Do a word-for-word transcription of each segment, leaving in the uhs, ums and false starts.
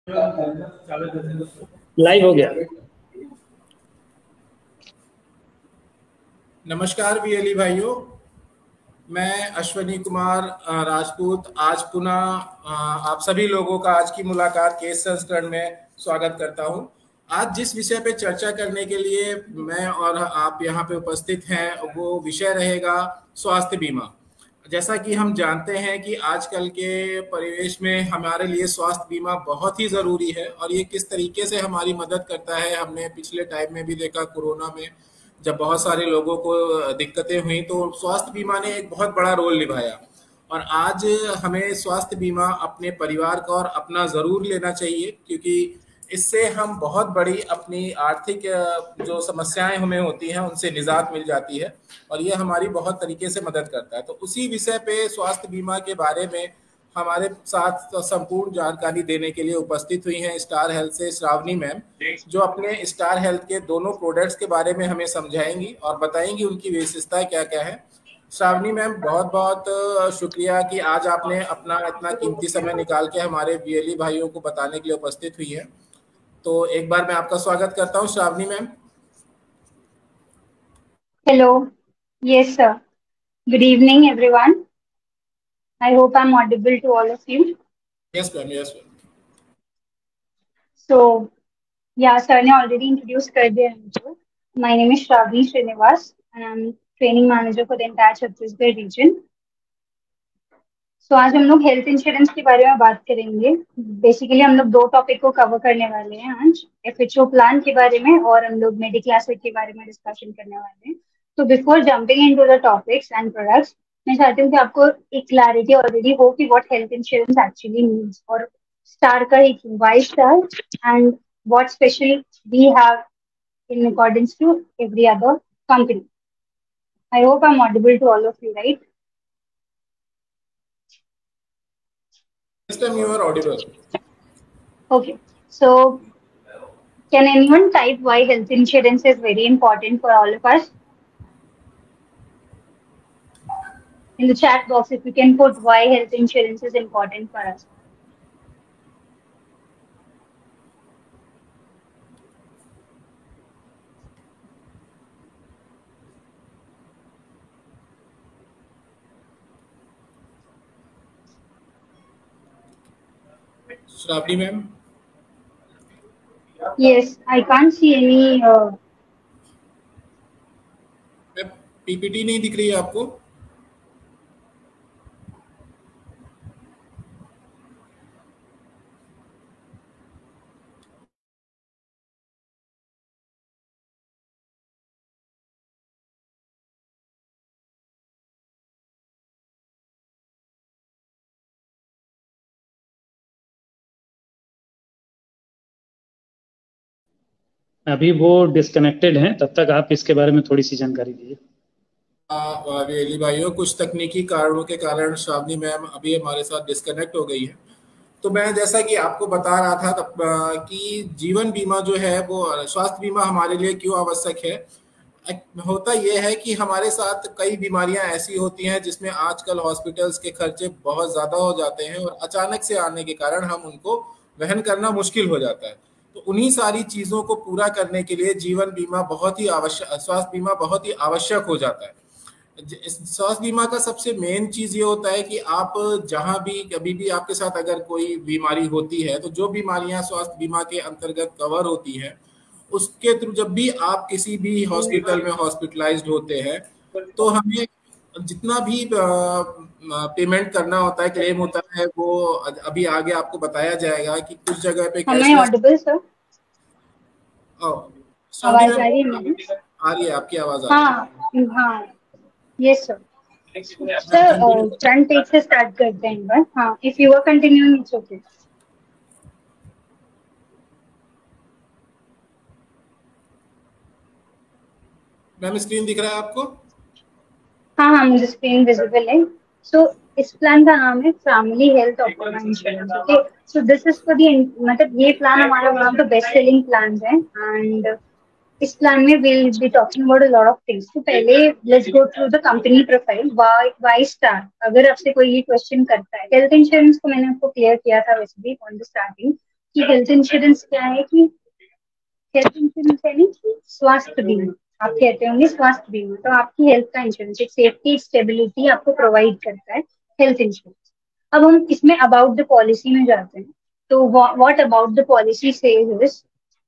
Live हो गया। नमस्कार वीएलई भाइयों, मैं अश्वनी कुमार राजपूत आज पुनः आप सभी लोगों का आज की मुलाकात के संस्करण में स्वागत करता हूं। आज जिस विषय पे चर्चा करने के लिए मैं और आप यहां पे उपस्थित हैं वो विषय रहेगा स्वास्थ्य बीमा। जैसा कि हम जानते हैं कि आजकल के परिवेश में हमारे लिए स्वास्थ्य बीमा बहुत ही ज़रूरी है और ये किस तरीके से हमारी मदद करता है हमने पिछले टाइम में भी देखा। कोरोना में जब बहुत सारे लोगों को दिक्कतें हुई तो स्वास्थ्य बीमा ने एक बहुत बड़ा रोल निभाया और आज हमें स्वास्थ्य बीमा अपने परिवार का और अपना ज़रूर लेना चाहिए, क्योंकि इससे हम बहुत बड़ी अपनी आर्थिक जो समस्याएं हमें होती हैं उनसे निजात मिल जाती है और ये हमारी बहुत तरीके से मदद करता है। तो उसी विषय पे स्वास्थ्य बीमा के बारे में हमारे साथ संपूर्ण जानकारी देने के लिए उपस्थित हुई हैं स्टार हेल्थ से श्रावणी मैम, जो अपने स्टार हेल्थ के दोनों प्रोडक्ट्स के बारे में हमें समझाएंगी और बताएंगी उनकी विशेषताएं क्या क्या है। श्रावणी मैम, बहुत बहुत शुक्रिया कि आज आपने अपना इतना कीमती समय निकाल के हमारे वीएलई भाइयों को बताने के लिए उपस्थित हुई है। तो एक बार मैं आपका स्वागत करता हूँ Shravani ma'am. Hello, yes sir, good evening everyone. I hope I'm audible to all of you. Yes ma'am, yes ma'am. So yeah, sir ने already introduce कर दिया मुझे। My name is Shravani Srinivas and I'm training manager for the entire Chhattisgarh region. So आज हम लोग health insurance के बारे में बात करेंगे। बेसिकली हम लोग दो टॉपिक को कवर करने वाले हैं आज, एफएचओ प्लान के बारे में और हम लोग मेडिक्लासिक के बारे में डिस्कशन करने वाले हैं। तो before jumping into the topics and products, मैं चाहती हूँ कि आपको एक क्लैरिटी ऑलरेडी हो कि what health insurance actually means और स्टार का ही why star and what special we have in according to every other company. I hope I am audible to all of you, right? Yes ma'am, you are audible. Okay, so can anyone type why health insurance is very important for all of us? In the chat box, if you can put why health insurance is important for us. Shravani ma'am. Yes, I can't see any. Uh... PPT नहीं दिख रही है आपको? अभी वो disconnected हैं, तब तक आप इसके बारे में थोड़ी सी जानकारी दीजिए। वीएलई भाइयों, कुछ तकनीकी कारणों के कारण श्रावणी मैम अभी हमारे साथ डिस्कनेक्ट हो गई है। तो मैं जैसा कि आपको बता रहा था तब कि जीवन बीमा जो है वो स्वास्थ्य बीमा हमारे लिए क्यों आवश्यक है। होता यह है कि हमारे साथ कई बीमारियां ऐसी होती हैं जिसमें आजकल हॉस्पिटल्स के खर्चे बहुत ज़्यादा हो जाते हैं और अचानक से आने के कारण हम उनको वहन करना मुश्किल हो जाता है। तो उन्हीं सारी चीज़ों को पूरा करने के लिए जीवन बीमा बहुत ही आवश्यक, स्वास्थ्य बीमा बहुत ही आवश्यक हो जाता है। स्वास्थ्य बीमा का सबसे मेन चीज़ ये होता है कि आप जहाँ भी कभी भी आपके साथ अगर कोई बीमारी होती है तो जो बीमारियां स्वास्थ्य बीमा के अंतर्गत कवर होती हैं उसके थ्रू जब भी आप किसी भी हॉस्पिटल में हॉस्पिटलाइज्ड होते हैं तो हमें जितना भी पेमेंट करना होता है, क्लेम होता है, वो अभी आगे आपको बताया जाएगा कि कुछ जगह पे हमें ऑडिबल सर आवाज आ रही है? आ रही है आपकी आवाज? हाँ हाँ, yes sir. Sir front page से स्टार्ट करते हैं एक बार। हाँ, if you are continuing it's okay. Ma'am screen दिख रहा है आपको? हाँ हाँ, मुझे स्क्रीन विजिबल है। सो so, इस प्लान का नाम है family health Apollo insurance. Okay, so this is for the, मतलब ये प्लान हमारा one of the best selling plan है एंड इस प्लान में will be talking about a lot of things. तो पहले let's go through the company profile. Why why star? अगर आपसे कोई ये क्वेश्चन करता है, हेल्थ इंश्योरेंस को मैंने आपको क्लियर किया था वैसे भी ऑन द स्टार्टिंग। कि हेल्थ इंश्योरेंस क्या है, कि हेल्थ इंश्योरेंस यानी कि स्वास्थ्य बीमा, आप कहते होंगे स्वास्थ्य बीमा, तो आपकी हेल्थ का इंश्योरेंस, एक सेफ्टी, एक स्टेबिलिटी आपको प्रोवाइड करता है हेल्थ इंश्योरेंस। अब हम इसमें अबाउट द पॉलिसी में जाते हैं, तो what about the policy says is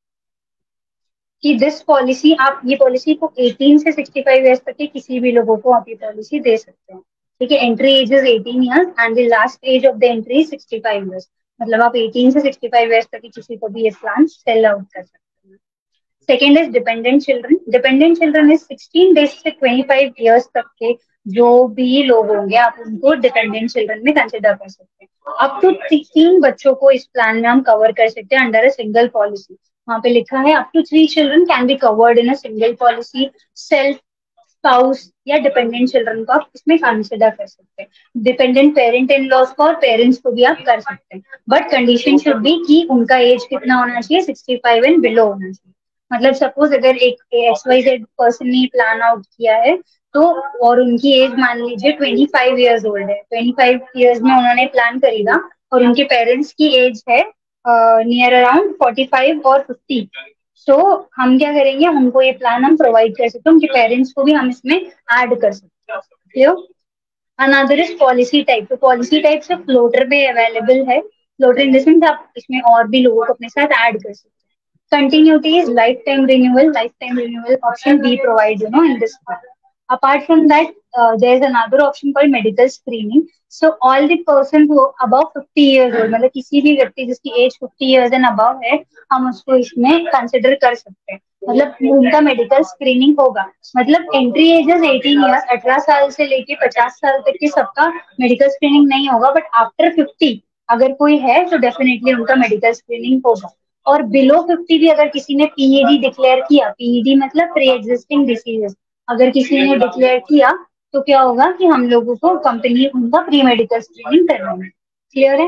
कि दिस पॉलिसी, आप ये पॉलिसी को अठारह से पैंसठ इयर्स तक के किसी भी लोगों को आप ये पॉलिसी दे सकते हैं, ठीक है। एंट्री एज इज अठारह years and the last age of the entry is पैंसठ इयर्स, मतलब आप अठारह से पैंसठ इयर्स तक के किसी को भी ये प्लान सेल आउट कर सकते हैं। Second is dependent children. Dependent children is sixteen days से पच्चीस इयर्स तक के जो भी लोग होंगे, आप उनको डिपेंडेंट चिल्ड्रन में कंसिडर कर सकते हैं। अप टू तीन बच्चों को इस प्लान में हम कवर कर सकते हैं अंडर अ सिंगल पॉलिसी। वहां पे लिखा है up to three children can be covered in a single policy. Self, spouse या डिपेंडेंट चिल्ड्रन को आप इसमें कंसिडर कर सकते हैं। डिपेंडेंट पेरेंट इन लॉज को और पेरेंट्स को भी आप कर सकते हैं, बट कंडीशन शुड बी कि उनका एज कितना होना चाहिए, सिक्सटी फाइव एंड बिलो होना चाहिए। मतलब सपोज अगर एक एक्स वाई जेड पर्सन ने प्लान आउट किया है तो, और उनकी एज मान लीजिए ट्वेंटी फाइव इयर्स ओल्ड है, ट्वेंटी फाइव इयर्स में उन्होंने प्लान खरीदा और उनके पेरेंट्स की एज है नियर अराउंड फोर्टी फाइव और फिफ्टी, सो हम क्या करेंगे, उनको ये प्लान हम प्रोवाइड कर सकते हैं, उनके पेरेंट्स को भी हम इसमें ऐड कर सकते हैं, clear. Another is policy type. तो पॉलिसी टाइप से फ्लोटर पे अवेलेबल है। फ्लोटर इन द सेंस आप इसमें और भी लोगों को अपने साथ ऐड कर सकते हैं। Continuity is lifetime renewal. Lifetime renewal option we provide, you know, in this part. Apart from that, uh, there is another option called medical screening. So all the person who above fifty years old, मतलब किसी भी व्यक्ति जिसकी age fifty years and above है, हम उसको इसमें consider कर सकते हैं। मतलब उनका मेडिकल स्क्रीनिंग होगा। मतलब entry age is eighteen years, अठारह साल से लेके पचास साल तक के सबका मेडिकल स्क्रीनिंग नहीं होगा, बट आफ्टर फिफ्टी अगर कोई है तो डेफिनेटली उनका मेडिकल स्क्रीनिंग होगा। और बिलो फिफ्टी भी अगर किसी ने पीईडी डिक्लेयर किया, पीईडी मतलब प्री एग्जिस्टिंग डिसीजेस, अगर किसी ने डिक्लेयर किया तो क्या होगा कि हम लोगों को कंपनी उनका प्री मेडिकल स्क्रीनिंग करवाएंगे, क्लियर है।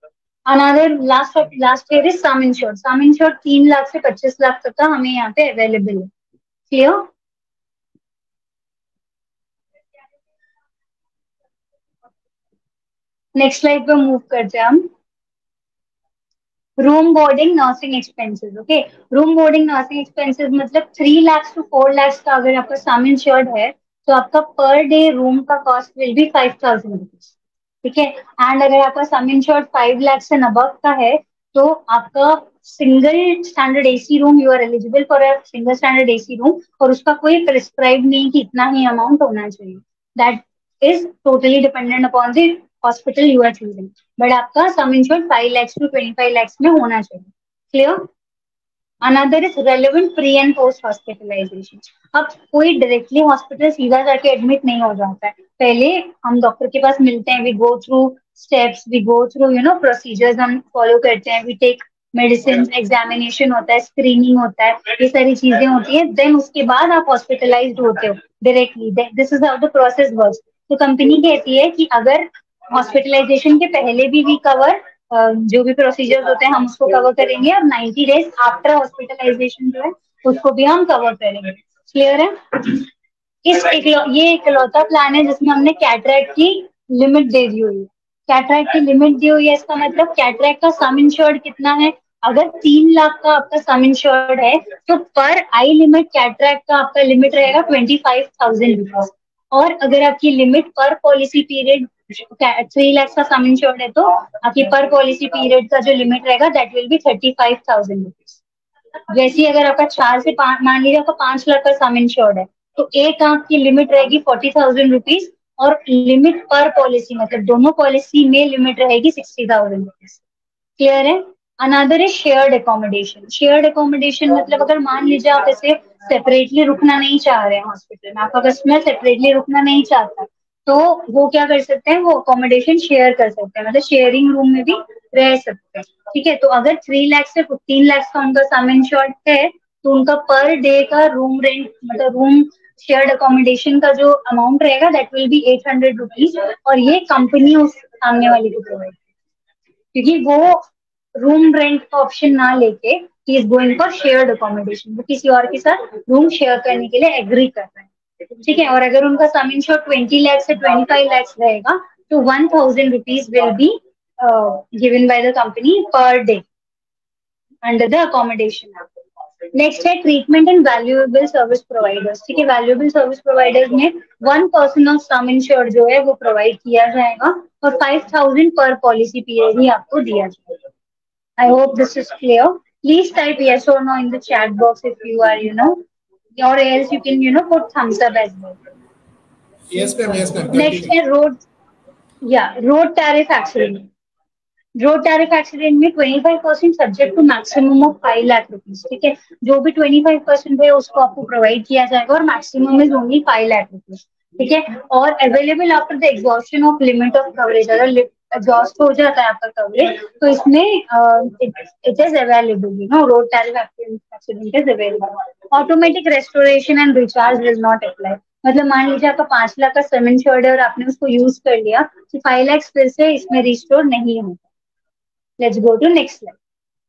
Another last last year is sum insured. Sum insured तीन लाख से पच्चीस लाख तक का हमें यहाँ पे अवेलेबल है, क्लियर। नेक्स्ट स्लाइड पे मूव करते हैं हम। Room boarding nursing expenses, okay. Room boarding nursing expenses मतलब three lakh to four lakh का अगर आपका सम इंश्योर्ड है तो आपका पर डे रूम का cost will be five thousand rupees, ठीक है। एंड अगर आपका सम इंश्योर्ड फाइव लाख से अबव का है तो आपका single standard AC room, you are eligible for a single standard AC room, और उसका कोई प्रिस्क्राइब नहीं कि इतना ही अमाउंट होना चाहिए। That is totally dependent upon the hospital you are choosing, but आपका sum insured five lakhs to twenty five lakhs में होना चाहिए, clear. Another is relevant pre and post hospitalization. अब कोई डायरेक्टली हॉस्पिटल सीधा जाके एडमिट नहीं हो जाता है, पहले हम डॉक्टर के पास मिलते हैं, we go through steps, we go through you know procedures हम फॉलो करते हैं, वी टेक मेडिसिन, एग्जामिनेशन होता है, स्क्रीनिंग होता है, ये सारी चीजें होती है, देन उसके बाद आप हॉस्पिटलाइज्ड होते हो directly. This is how the process works. तो कंपनी कहती है कि अगर हॉस्पिटलाइजेशन के पहले भी वी कवर जो भी प्रोसीजर्स होते हैं हम उसको कवर करेंगे, और नाइंटी डेज आफ्टर हॉस्पिटलाइजेशन जो है उसको भी हम कवर करेंगे, क्लियर है। इस एक ये इकलौता प्लान है जिसमें हमने कैटरैक्ट की लिमिट दे दी हुई है। कैटरैक्ट की लिमिट दी हुई है, इसका मतलब कैटरैक्ट का सम इंश्योर्ड कितना है, अगर तीन लाख का आपका सम इंश्योर्ड है तो पर आई लिमिट कैटरैक्ट का आपका लिमिट रहेगा ट्वेंटी फाइव थाउजेंड रुपीज, और अगर आपकी limit per policy period three lakh का सम इंश्योर्ड है तो आपकी पर पॉलिसी पीरियड का जो लिमिट रहेगा that will be thirty five thousand rupees. वैसे ही अगर आपका चार से पांच, मान लीजिए आपका पांच लाख का सम इंश्योर्ड है तो एक आंख की लिमिट रहेगी फोर्टी थाउजेंड रुपीज, और लिमिट पर पॉलिसी मतलब दोनों पॉलिसी में लिमिट रहेगी सिक्सटी थाउजेंड रुपीज, क्लियर है। Another is shared accommodation. Shared accommodation मतलब अगर मान लीजिए आप ऐसे सेपरेटली रुकना नहीं चाह रहे हैं हॉस्पिटल में, आपका कस्टमर सेपरेटली रुकना नहीं चाहता तो वो क्या कर सकते हैं, वो अकोमोडेशन शेयर कर सकते हैं, मतलब शेयरिंग रूम में भी रह सकते हैं, ठीक है। तो अगर थ्री लाख से फिफ्टीन लाख का उनका सम इंश्योर्ड है तो उनका पर डे का रूम रेंट मतलब रूम शेयर्ड अकोमोडेशन का जो अमाउंट रहेगा that will be eight hundred rupees, और ये कंपनी उस सामने वाले को प्रोवाइड, क्योंकि वो रूम रेंट का ऑप्शन ना लेके ही is going for shared accommodation, वो किसी और के साथ रूम शेयर करने के लिए एग्री कर रहे हैं, ठीक है। और अगर उनका सम इंश्योर्ड ट्वेंटी लाख से ट्वेंटी फाइव लाख रहेगा तो one thousand rupees will be given by the company per day, under the accommodation act. Next है treatment and valuable service providers. ठीक है, वैल्यूएबल सर्विस प्रोवाइडर्स में one person of sum insured जो है वो provide किया जाएगा और five thousand per policy period ही आपको दिया जाएगा। I hope this is clear. Please type yes or no in the chat box if you are, you know, or else you can, you know, put thumbs up as well. Yes ma'am, yes ma'am. Next है road, yeah, road tariff accident. Road tariff accident में twenty five percent subject to maximum of five lakh rupees. ठीक है, जो भी twenty five percent है उसको आपको provide किया जाएगा और maximum is only five lakh rupees. ठीक है, और available after the exhaustion of limit of coverage. अगर एग्जॉस्ट हो जाता है आपका कवरेज तो इसमें it is available, you know, road tariff accident is available. Automatic restoration and recharge will not apply. मतलब मान लीजिए आपका पांच लाख का सम इंश्योर्ड है और आपने उसको यूज कर लिया तो फाइव लाख फिर से इसमें रिस्टोर नहीं होगा। Let's go to next slide.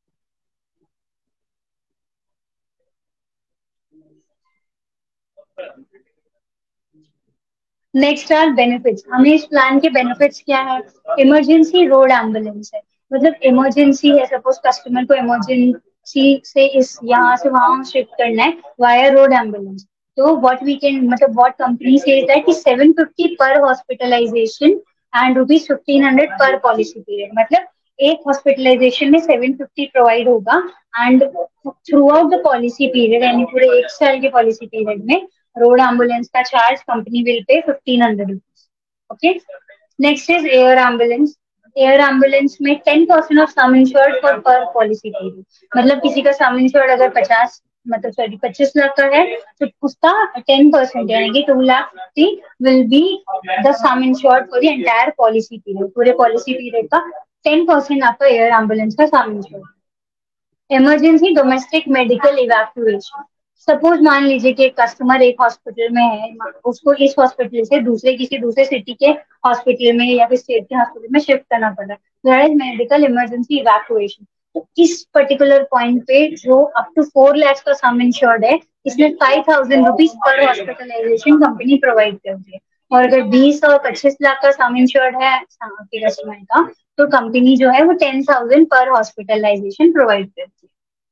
Next are benefits. हमें इस प्लान के बेनिफिट्स क्या है? इमरजेंसी रोड एम्बुलेंस है, मतलब इमरजेंसी है, सपोज कस्टमर को इमरजेंसी से इस यहाँ से वहां शिफ्ट करना है वाया रोड एम्बुलेंस, तो व्हाट वी कैन, मतलब व्हाट कंपनी सेज दैट कि seven fifty per hospitalization and rupees fifteen hundred per policy period. मतलब एक हॉस्पिटलाइजेशन में सेवन फिफ्टी प्रोवाइड होगा and throughout the policy period, यानी पूरे एक साल के पॉलिसी पीरियड में रोड एम्बुलेंस का charge company will pay fifteen hundred rupees. Okay, next is air ambulance. Air ambulance में ten percent of sum insured for per policy period. मतलब किसी का सम इंश्योर्ड अगर पचास मतलब सॉरी पच्चीस लाख का है तो उसका टेन परसेंट यानी कि two lakh fifty will be the sum insured for the entire policy period. पूरे पॉलिसी पीरियड का टेन परसेंट आपका एयर एम्बुलेंस का sum insured. Emergency domestic medical evacuation. Suppose मान लीजिए कि एक कस्टमर एक हॉस्पिटल में है, उसको इस हॉस्पिटल से दूसरे किसी दूसरे सिटी के हॉस्पिटल में या फिर स्टेट के हॉस्पिटल में शिफ्ट करना पड़ रहा है, that is medical emergency evacuation. तो इस पर्टिकुलर पॉइंट पे जो अप टू फोर लाख का सम इंश्योर्ड है, इसमें five thousand rupees per hospitalization company provide करती है। और अगर बीस और पच्चीस लाख का सम इंश्योर्ड है आपके कस्टमर का तो कंपनी जो है वो ten thousand per hospitalization provide करती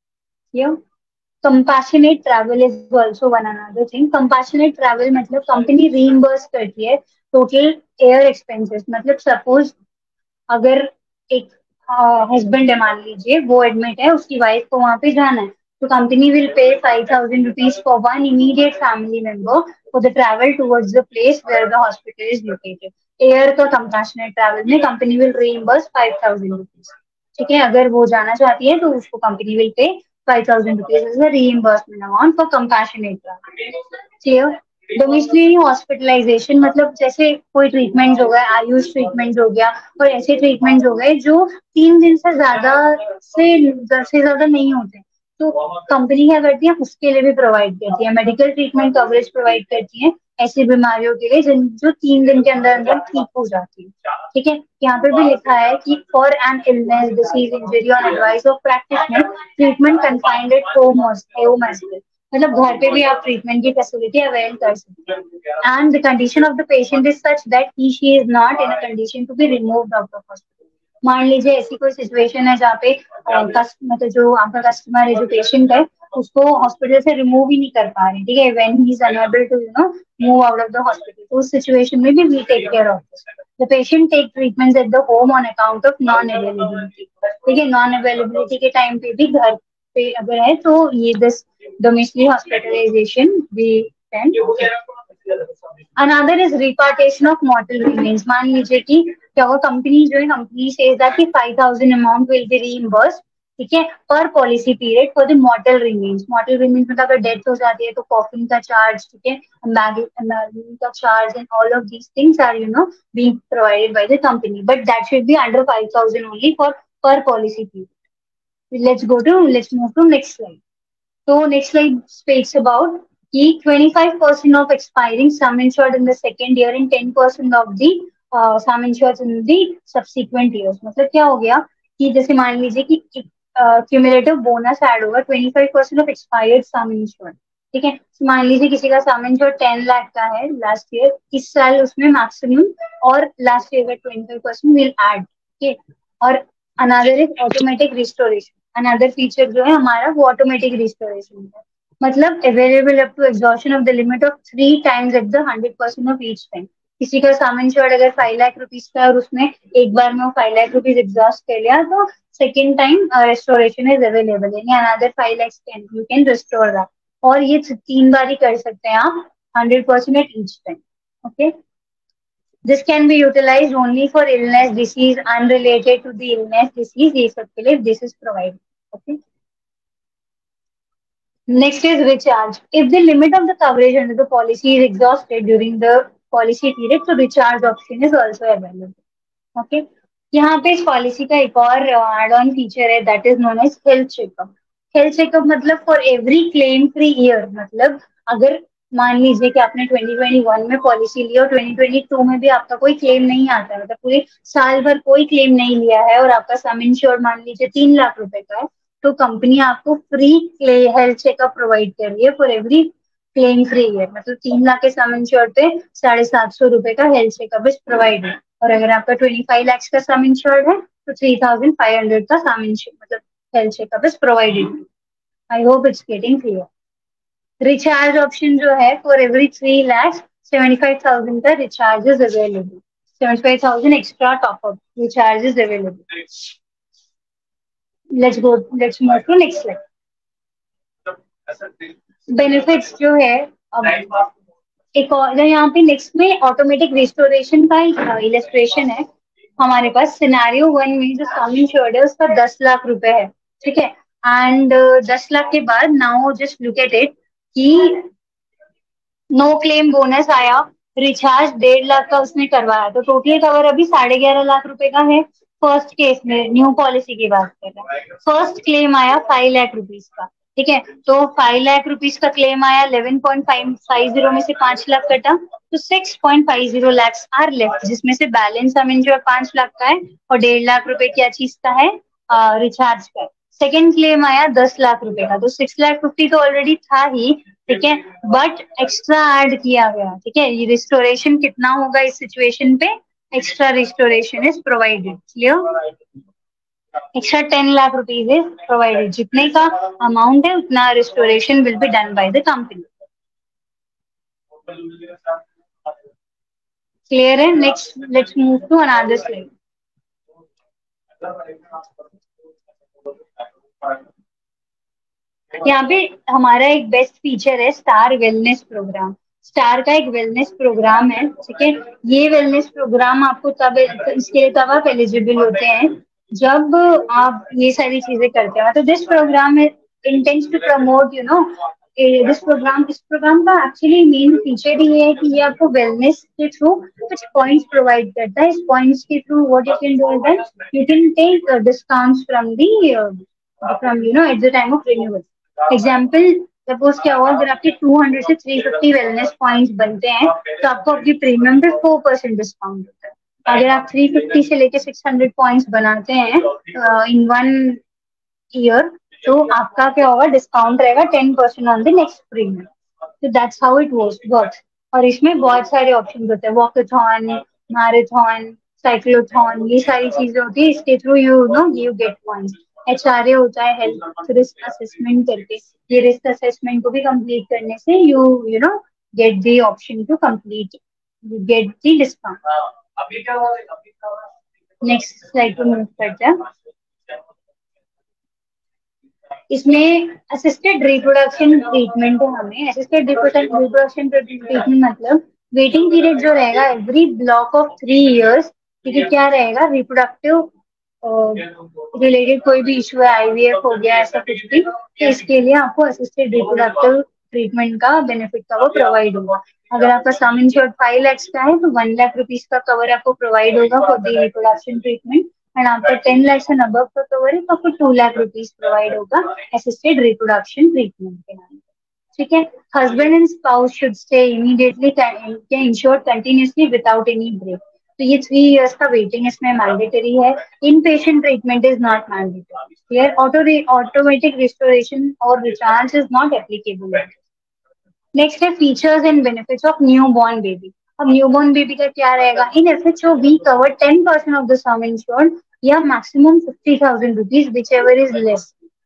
है। ये compassionate travel is also one another thing. Compassionate travel मतलब कंपनी रीइंबर्स करती है टोटल एयर एक्सपेंसेस। मतलब सपोज अगर एक हस्बैंड है, मान लीजिए वो एडमिट है, उसकी वाइफ को वहां पे जाना है, तो company will pay five thousand rupees for one immediate family member for the travel towards the place where the hospital is located. Air का कंपैशनेट ट्रैवल में company will reimburse five thousand rupees. ठीक है, अगर वो जाना चाहती है तो उसको company will pay five thousand rupees as a reimbursement amount for compassionate travel. Clear? Domestically hospitalization मतलब जैसे कोई ट्रीटमेंट हो गया, आयुष ट्रीटमेंट हो गया और ऐसे ट्रीटमेंट हो गए जो तीन दिन से ज्यादा से से ज्यादा नहीं होते, तो कंपनी क्या करती है उसके लिए भी प्रोवाइड करती है। मेडिकल ट्रीटमेंट कवरेज प्रोवाइड करती है ऐसी बीमारियों के लिए जिन जो तीन दिन के अंदर अंदर ठीक हो जाती है। ठीक है, यहाँ पे भी लिखा है कि for an illness disease injury on advice of practitioner treatment confined at home hospital. मतलब घर पे भी आप ट्रीटमेंट की फैसिलिटी अवेल कर सकते हैं। And the condition of the patient is such that he she is not in a condition to be removed out of hospital. मान लीजिए ऐसी कोई सिचुएशन है जहाँ पे मतलब जो आपका कस्टमर है, जो पेशेंट है, उसको हॉस्पिटल से रिमूव ही नहीं कर पा रहे, ठीक है, when he is unable to you know move out of the hospital, तो उस सिचुएशन में भी we take care of this. The patient take treatments at the home on account of non availability. ठीक है, नॉन अवेलेबिलिटी के time पे भी घर पे अगर है तो ये this domestic hospitalization we can. Another is repatriation of mortal remains. मान लीजिए कि क्या वो कंपनी जो है कंपनी सेज दैट कि five thousand amount will be reimbursed, ठीक है, per policy period for the mortal remains. Mortal remains मतलब अगर डेथ हो जाती है तो कॉफिन का चार्ज, ठीक है, एम्बैगमेंट का charge and all of these things are you know being provided by the company, but that should be under five thousand only for per policy period. Let's go to let's move to next slide. तो next slide speaks about कि twenty-five percent of expiring sum insured in the second year and ten percent of the uh, sum insured in the subsequent years। मतलब क्या हो गया कि जैसे मान लीजिए कि क्यूमुलेटिव बोनस ऐड होगा twenty-five percent of expired sum insured, ठीक है। तो मान लीजिए किसी का sum insured ten लाख का है लास्ट ईयर, इस साल उसमें मैक्सिमम और लास्ट ईयर का twenty-five percent will add, ठीक है। और another is automatic restoration. Another feature जो है हमारा वो ऑटोमेटिक रिस्टोरेशन है, मतलब available up to exhaustion of the limit of three times at the hundred percent of each time. किसी का सम इंश्योर्ड अगर फाइव लाख रुपीज का और उसमें एक बार में वो फाइव लाख रुपीज एग्जॉस्ट कर लिया तो second time restoration is available, यानी another five lakhs can you can restore that, और ये तीन बार ही कर सकते हैं आप hundred percent at each time. Okay, this can be utilize only for illness disease unrelated to the illness disease, ये सब के लिए this is provided. Okay, next is recharge. If the limit of the coverage under the policy is exhausted during the policy period, so recharge option is also available. Okay, यहाँ पे इस policy का एक और एड ऑन फीचर है that is known as health checkup. Health checkup मतलब for every claim free year, मतलब अगर मान लीजिए कि आपने ट्वेंटी ट्वेंटी वन में पॉलिसी ली और ट्वेंटी ट्वेंटी टू में भी आपका कोई क्लेम नहीं आता, मतलब पूरे साल भर कोई क्लेम नहीं लिया है और आपका सम इंश्योर्ड मान लीजिए तीन लाख रुपए का है, तो कंपनी आपको फ्री हेल्थ चेकअप प्रोवाइड कर रही है for every claim free year, मतलब तीन लाख के सम इंश्योर्ड पे साढ़े सात सौ रुपए का हेल्थ चेकअप इज प्रोवाइडेड, और अगर आपका ट्वेंटी फाइव लाख का सम इंश्योर्ड है तो थ्री थाउजेंड फाइव हंड्रेड का सम इंश्योर्ड मतलब health checkup is provided. I hope it's getting clear. Recharge option जो है for every three lakh seventy five thousand का recharge is available, seventy five thousand extra top up recharge is available. Let's go let's move to next slide. Benefits जो है अब एक और यहाँ पे नेक्स्ट में ऑटोमेटिक रिस्टोरेशन का एक इलस्ट्रेशन है हमारे पास। सिनेरियो वन में जो सम इंश्योर्ड है उसका दस लाख रुपए है, ठीक है, एंड दस लाख के बाद now just look at it कि नो क्लेम बोनस आया, रिचार्ज डेढ़ लाख का उसने करवाया, तो टोटल कवर अभी साढ़े ग्यारह लाख रुपए का है। फर्स्ट केस में न्यू पॉलिसी की बात कर रहे हैं, फर्स्ट क्लेम आया फाइव लाख रुपीज का, ठीक है, तो फाइव लाख रुपीज का क्लेम आया, इलेवन पॉइंट फाइव जीरो में से पांच लाख कटा तो six point five zero lakhs are left, जिसमें से बैलेंस सम इंश्योर्ड पांच लाख का है और डेढ़ लाख रुपए क्या चीज का है, रिचार्ज का। सेकेंड क्लेम आया दस लाख रुपए का, तो सिक्स लाख फिफ्टी तो ऑलरेडी था ही, ठीक है, बट एक्स्ट्रा ऐड किया गया, ठीक है। ये रिस्टोरेशन कितना होगा इस सिचुएशन पे, extra restoration is provided, clear, extra ten lakh rupees is provided, जितने का अमाउंट है उतना restoration will be done by the company, clear है। Next let's move to another slide. यहाँ पे हमारा एक बेस्ट फीचर है स्टार वेलनेस प्रोग्राम। स्टार का एक वेलनेस प्रोग्राम है, ठीक है, ये वेलनेस प्रोग्राम आपको तब इसके लिए तब आप एलिजिबल होते हैं जब आप ये सारी चीजें करते हैं। तो this program intends to promote you know this program इस प्रोग्राम का एक्चुअली मेन फीचर ये है कि ये आपको वेलनेस के थ्रू कुछ पॉइंट्स प्रोवाइड करता है। इस पॉइंट्स के through what you can do is that you can take discounts from the from you know at the time of renewal. Example suppose क्या हुआ, अगर आपके टू हंड्रेड से थ्री फिफ्टी वेलनेस पॉइंट्स बनते हैं तो आपको आपकी प्रीमियम पे फोर परसेंट डिस्काउंट होता है। अगर आप थ्री फिफ्टी से लेके सिक्स हंड्रेड पॉइंट्स बनाते हैं इन वन ईयर तो आपका क्या होगा, डिस्काउंट रहेगा ten percent on the next premium. तो दैट्स हाउ इट वर्क्स। और इसमें बहुत सारे ऑप्शन होते हैं, वॉकाथॉन, मैराथन, साइक्लोथॉन, ये सारी चीजें होती है, इसके through you know you get points. H R A होता है हेल्थ रिस्क असेसमेंट करके, ये रिस्क असेसमेंट को भी कंप्लीट करने से you you know get the option to complete you get the discount. Next slide पे मूव करते हैं। इसमें असिस्टेड रिप्रोडक्शन ट्रीटमेंट है हमें। असिस्टेड रिप्रोडक्शन ट्रीटमेंट मतलब वेटिंग पीरियड जो रहेगा every block of three years, ठीक है, क्या रहेगा, रिप्रोडक्टिव रिलेटेड कोई भी इशू है, आईवीएफ हो गया ऐसा कुछ भी, तो इसके लिए आपको असिस्टेड रिप्रोडक्टिव ट्रीटमेंट का बेनिफिट का वो प्रोवाइड होगा। अगर आपका सम इंश्योर्ड फाइव लैक्स का है तो वन लाख रुपीज का कवर आपको प्रोवाइड होगा for the reproduction treatment, and आपका टेन लैक्स एंड अबव का कवर है तो आपको टू लाख रुपीज प्रोवाइड होगा असिस्टेड रिप्रोडक्शन ट्रीटमेंट के नाम, ठीक है। Husband and spouse should stay immediately insured continuously without any break. तो ये थ्री इयर्स का वेटिंग इसमें मैंडेटरी है। Inpatient treatment is not mandatory. Here auto automatic restoration और recharge is not applicable. Next है features and benefits of new born baby. अब new born baby का क्या रहेगा, in FHO we cover ten percent of the sum insured या maximum fifty thousand rupees whichever is less.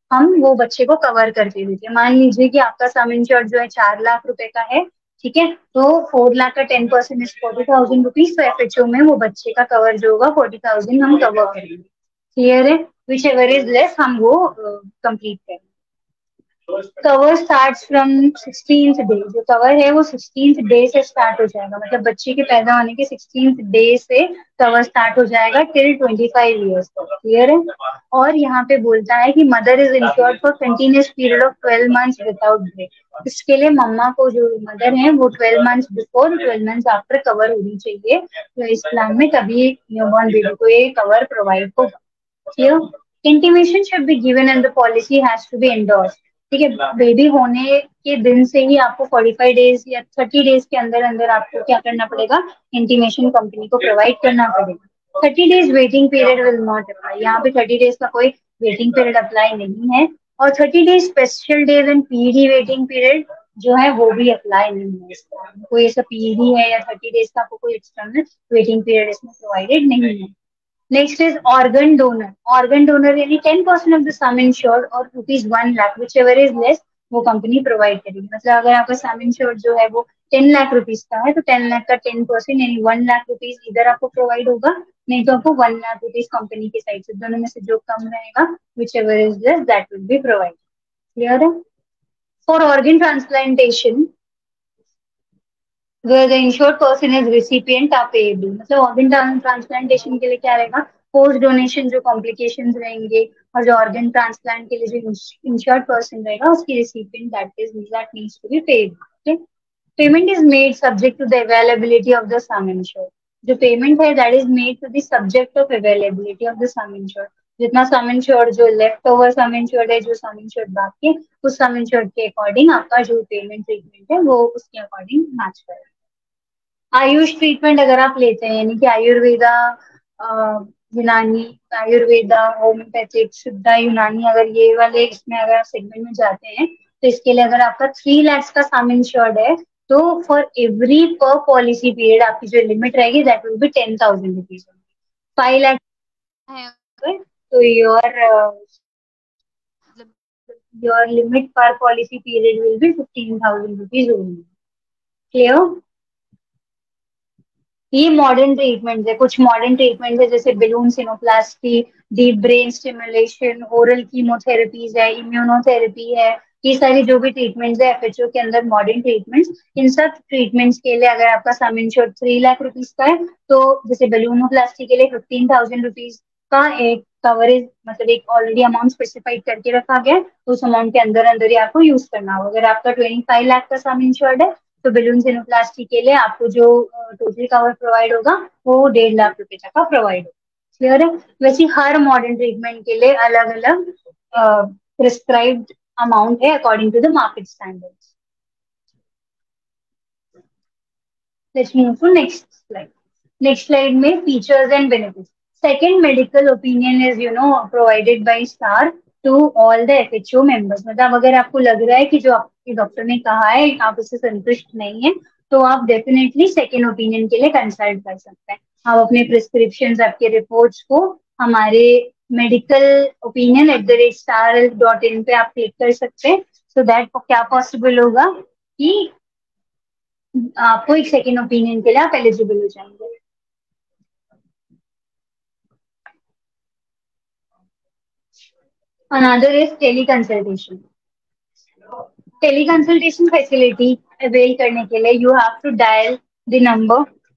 हम वो बच्चे को कवर करके देते हैं। मान लीजिए कि आपका सम इंश्योर्ड जो है चार लाख रुपए का है, ठीक है, तो फोर लाख का ten percent is forty thousand rupees, तो एफएचओ में वो बच्चे का कवर जो होगा फोर्टी थाउजेंड हम कवर करेंगे। क्लियर है? विच एवर इज लेस हम वो कंप्लीट करेंगे। Cover starts from sixteenth day, जो कवर है वो सिक्सटीन्थ डे से स्टार्ट हो जाएगा, मतलब बच्चे के पैदा होने के सिक्सटीन्थ डे से कवर स्टार्ट हो जाएगा टिल ट्वेंटी फाइव ईयर्स तक। क्लियर है? और यहाँ पे बोलता है कि mother is insured for continuous period of twelve months without break. इसके लिए मम्मा को, जो मदर है, वो twelve months before twelve months after cover होनी चाहिए, तो इस प्लान में तभी न्यूबॉर्न बेबी को ये कवर प्रोवाइड होगा। Clear? Intimation should be given and the policy has to be endorsed. ठीक है, बेबी होने के दिन से ही आपको फोर्टी फाइव डेज या थर्टी डेज के अंदर अंदर आपको क्या करना पड़ेगा, इंटीमेशन कंपनी को प्रोवाइड करना पड़ेगा। Thirty days waiting period will not apply, यहाँ पे थर्टी डेज का कोई वेटिंग पीरियड अप्लाई नहीं है, और thirty days special days and PD waiting period जो है वो भी अप्लाई नहीं है इसका। कोई ऐसा पीडी है या थर्टी डेज का कोई एक्सटर्नल वेटिंग पीरियड इसमें प्रोवाइडेड नहीं है। Next is organ donor. Organ donor यानी ten percent of the sum insured और rupees one lakh, whichever is less, वो कंपनी प्रोवाइड करेगी। मतलब अगर आपका sum insured जो है वो टेन लाख रुपीस का है, तो टेन लाख का टेन परसेंट यानी वन लाख रुपीस इधर आपको प्रोवाइड होगा, नहीं तो आपको वन लाख रुपीस कंपनी की साइड से, दोनों में से जो कम रहेगा whichever is less that will be provided. Clear है? For organ transplantation where the insured person is recipient are payable, मतलब ऑर्गन ट्रांसप्लांटेशन के लिए क्या रहेगा, पोस्ट डोनेशन जो कॉम्प्लिकेशंस रहेंगे और जो ऑर्गन ट्रांसप्लांट के लिए जो इंश्योर्ड पर्सन रहेगा उसकी recipient that is that needs to be paid. Okay, payment is made subject to the availability of the sum insured. जो पेमेंट है that is made to the subject of availability of the sum insured. जितना sum insured जो left over sum insured है, जो सम insured बाकी है, उस सम insured के अकॉर्डिंग आपका जो पेमेंट ट्रीटमेंट है वो उसके अकॉर्डिंग मैच करेगा। आयुष ट्रीटमेंट अगर आप लेते हैं, यानी कि आयुर्वेदा, यूनानी, आयुर्वेदा, होम्योपैथिक, सिद्धा, यूनानी, अगर ये वाले इसमें अगर सेगमेंट में जाते हैं, तो इसके लिए अगर आपका थ्री लैक्स का सम इंश्योर्ड है, तो for every per policy period आपकी जो लिमिट रहेगी that will be ten thousand rupees. Five lakhs है तो your your limit per policy period will be fifteen thousand rupees only. Clear? ये मॉडर्न ट्रीटमेंट है। कुछ मॉडर्न ट्रीटमेंट है जैसे balloon sinuplasty, deep brain stimulation, oral chemotherapies है, immunotherapy है, ये सारी जो भी ट्रीटमेंट्स है एफएचओ के अंदर मॉडर्न ट्रीटमेंट्स, इन सब ट्रीटमेंट्स के लिए अगर आपका sum insured three lakh rupees का है, तो जैसे बलूनोप्लास्टी के लिए फिफ्टीन थाउजेंड रुपीज का एक कवरेज, मतलब एक ऑलरेडी अमाउंट स्पेसिफाइड करके रखा गया, तो उस अमाउंट के अंदर अंदर ही आपको यूज करना होगा। अगर आपका ट्वेंटी फाइव लाख का सम इंश्योर्ड है, तो बलून सिनोप्लास्टी के लिए आपको जो टोटल कवर प्रोवाइड होगा वो डेढ़ लाख रुपए तक का प्रोवाइड होगा। क्लियर है? वैसे हर मॉडर्न ट्रीटमेंट के लिए अलग अलग प्रिस्क्राइब्ड अमाउंट है according to the market standards. Let's move to next slide. Next slide में features and benefits. Second medical opinion is you know provided by Star to all the FHO members. मतलब अगर आपको लग रहा है कि जो आपके डॉक्टर ने कहा है आप इससे संतुष्ट नहीं है, तो आप डेफिनेटली सेकेंड ओपिनियन के लिए कंसल्ट कर सकते हैं। आप अपने प्रिस्क्रिप्शन, आपके रिपोर्ट्स को हमारे medical opinion at the rate star dot in पे आप क्लिक कर सकते हैं। सो दैट क्या पॉसिबल होगा कि आपको एक सेकेंड ओपिनियन के लिए आप एलिजिबल हो जाएंगे। Another is teleconsultation. Teleconsultation facility avail करने के लिए you have to dial the number.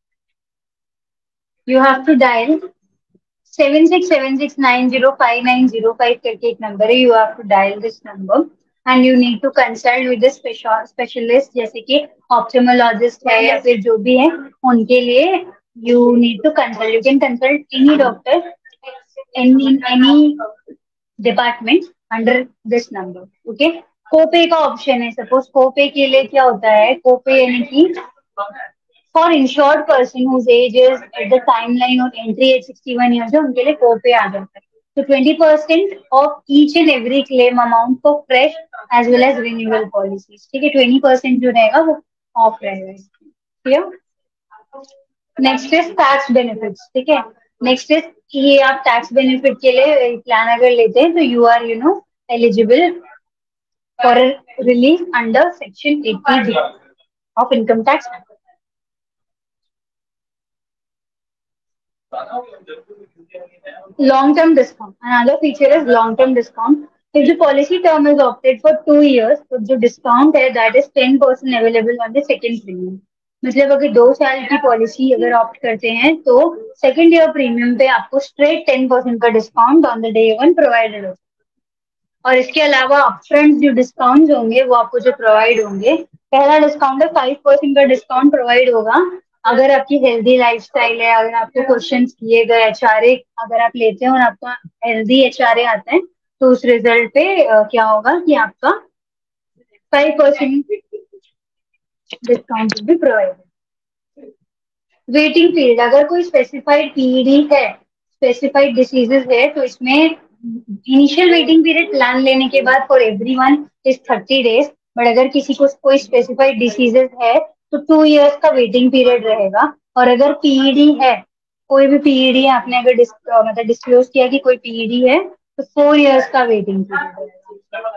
You have to dial seven six seven six nine zero five nine zero five करके एक नंबर है, you have to dial this number and you need to consult with the special specialist, जैसे कि ophthalmologist है या फिर जो भी है उनके लिए you need to consult. You can consult any doctor, any any department under this number. Okay, copay का ऑप्शन है। सपोज कोपे के लिए क्या होता है, कोपे यानी कि for insured person whose age is at the timeline of entry age sixty one years है, उनके लिए कोपे आ जाता है। तो twenty percent of each and every claim amount for fresh as well as renewal policies. ठीक है, twenty percent जो रहेगा वो ऑफ रहेगा। Clear? Next is tax benefits. ठीक है, नेक्स्ट इज ये आप टैक्स बेनिफिट के लिए प्लान अगर लेते हैं तो you are you know eligible for a relief under Section eighty D of Income Tax Act. Long-term discount. Another feature is long-term discount. If the policy term is opted for two years, तो जो discount है that is ten percent available on the second premium. मतलब अगर दो साल की policy अगर opt करते हैं तो सेकेंड ईयर प्रीमियम पे आपको स्ट्रेट टेन परसेंट का discount on the day one provided होगा. और इसके अलावा अपफ्रंट जो डिस्काउंट होंगे वो आपको जो प्रोवाइड होंगे, पहला डिस्काउंट है फाइव परसेंट का डिस्काउंट प्रोवाइड होगा अगर आपकी हेल्दी लाइफस्टाइल है, अगर आपको क्वेश्चंस किए गए एचआरए अगर आप लेते हैं और आपका हेल्दी एचआरए आता है तो उस रिजल्ट पे uh, क्या होगा कि आपका फाइव परसेंट डिस्काउंट भी प्रोवाइड. वेटिंग पीरियड, अगर कोई स्पेसिफाइड पीईडी है, स्पेसिफाइड डिसीजेस है तो इसमें इनिशियल वेटिंग पीरियड प्लान लेने के बाद for everyone is thirty days. But अगर किसी को कोई स्पेसिफाइड डिसीजेस है तो टू इयर्स का वेटिंग पीरियड रहेगा. और अगर पीईडी है, कोई भी पीईडी आपने अगर डिस, मतलब डिस्क्लोज किया कि कोई पीईडी है तो फोर इयर्स का वेटिंग पीरियड रहेगा.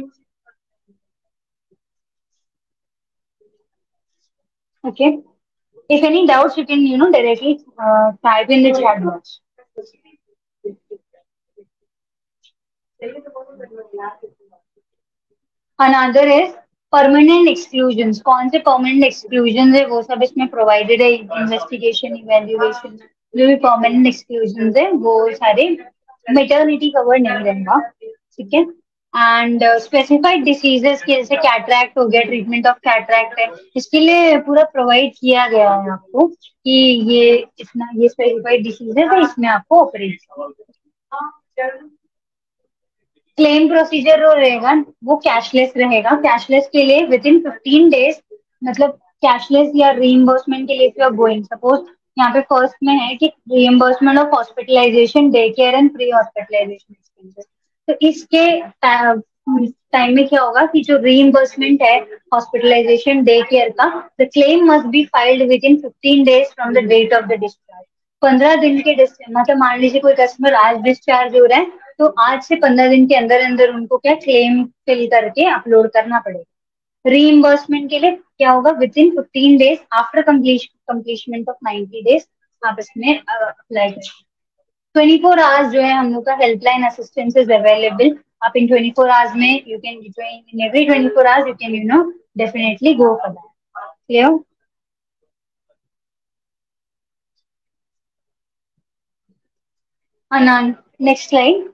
Okay. If any doubts, you can, you know, directly uh, type in the chat box. Another is permanent exclusions. कौन से permanent exclusions है वो सब इसमें provided है. Investigation, evaluation, जो भी permanent exclusions है वो सारे maternity cover नहीं रहेगा. ठीक है. एंड स्पेसिफाइड डिसीजेस के जैसे कैटरैक्ट हो गया, ट्रीटमेंट ऑफ कैटरैक्ट है, इसके लिए पूरा प्रोवाइड किया गया है आपको कि ये इतना ये स्पेसिफाइड डिसीजेस है, इसमें आपको ऑपरेट. क्लेम प्रोसीजर जो रहेगा वो कैशलेस रहेगा. कैशलेस के लिए विद इन फिफ्टीन डेज, मतलब कैशलेस या रीइंबर्समेंट के लिए if you are going, suppose यहाँ पे फर्स्ट में है कि reimbursement of hospitalisation, day care and pre hospitalisation expenses. तो इसके टाइम में क्या होगा कि जो रीइंबर्समेंट है हॉस्पिटलाइजेशन डे केयर का, the claim must be filed within fifteen days from the date of the discharge. पंद्रह दिन के मतलब मान लीजिए कोई कस्टमर आज डिस्चार्ज हो रहा है तो आज से पंद्रह दिन के अंदर अंदर उनको क्या क्लेम फिल करके अपलोड करना पड़ेगा. रीइंबर्समेंट के लिए क्या होगा, within fifteen days after completion of ninety days आप इसमें अप्लाई करें. ट्वेंटी फोर आवर्स जो है हम लोग का हेल्पलाइन असिस्टेंस इज अवेलेबल. आप इन ट्वेंटी फोर आवर्स में you can in every twenty four hours you can you know definitely go for that. Clear? Anand, next slide.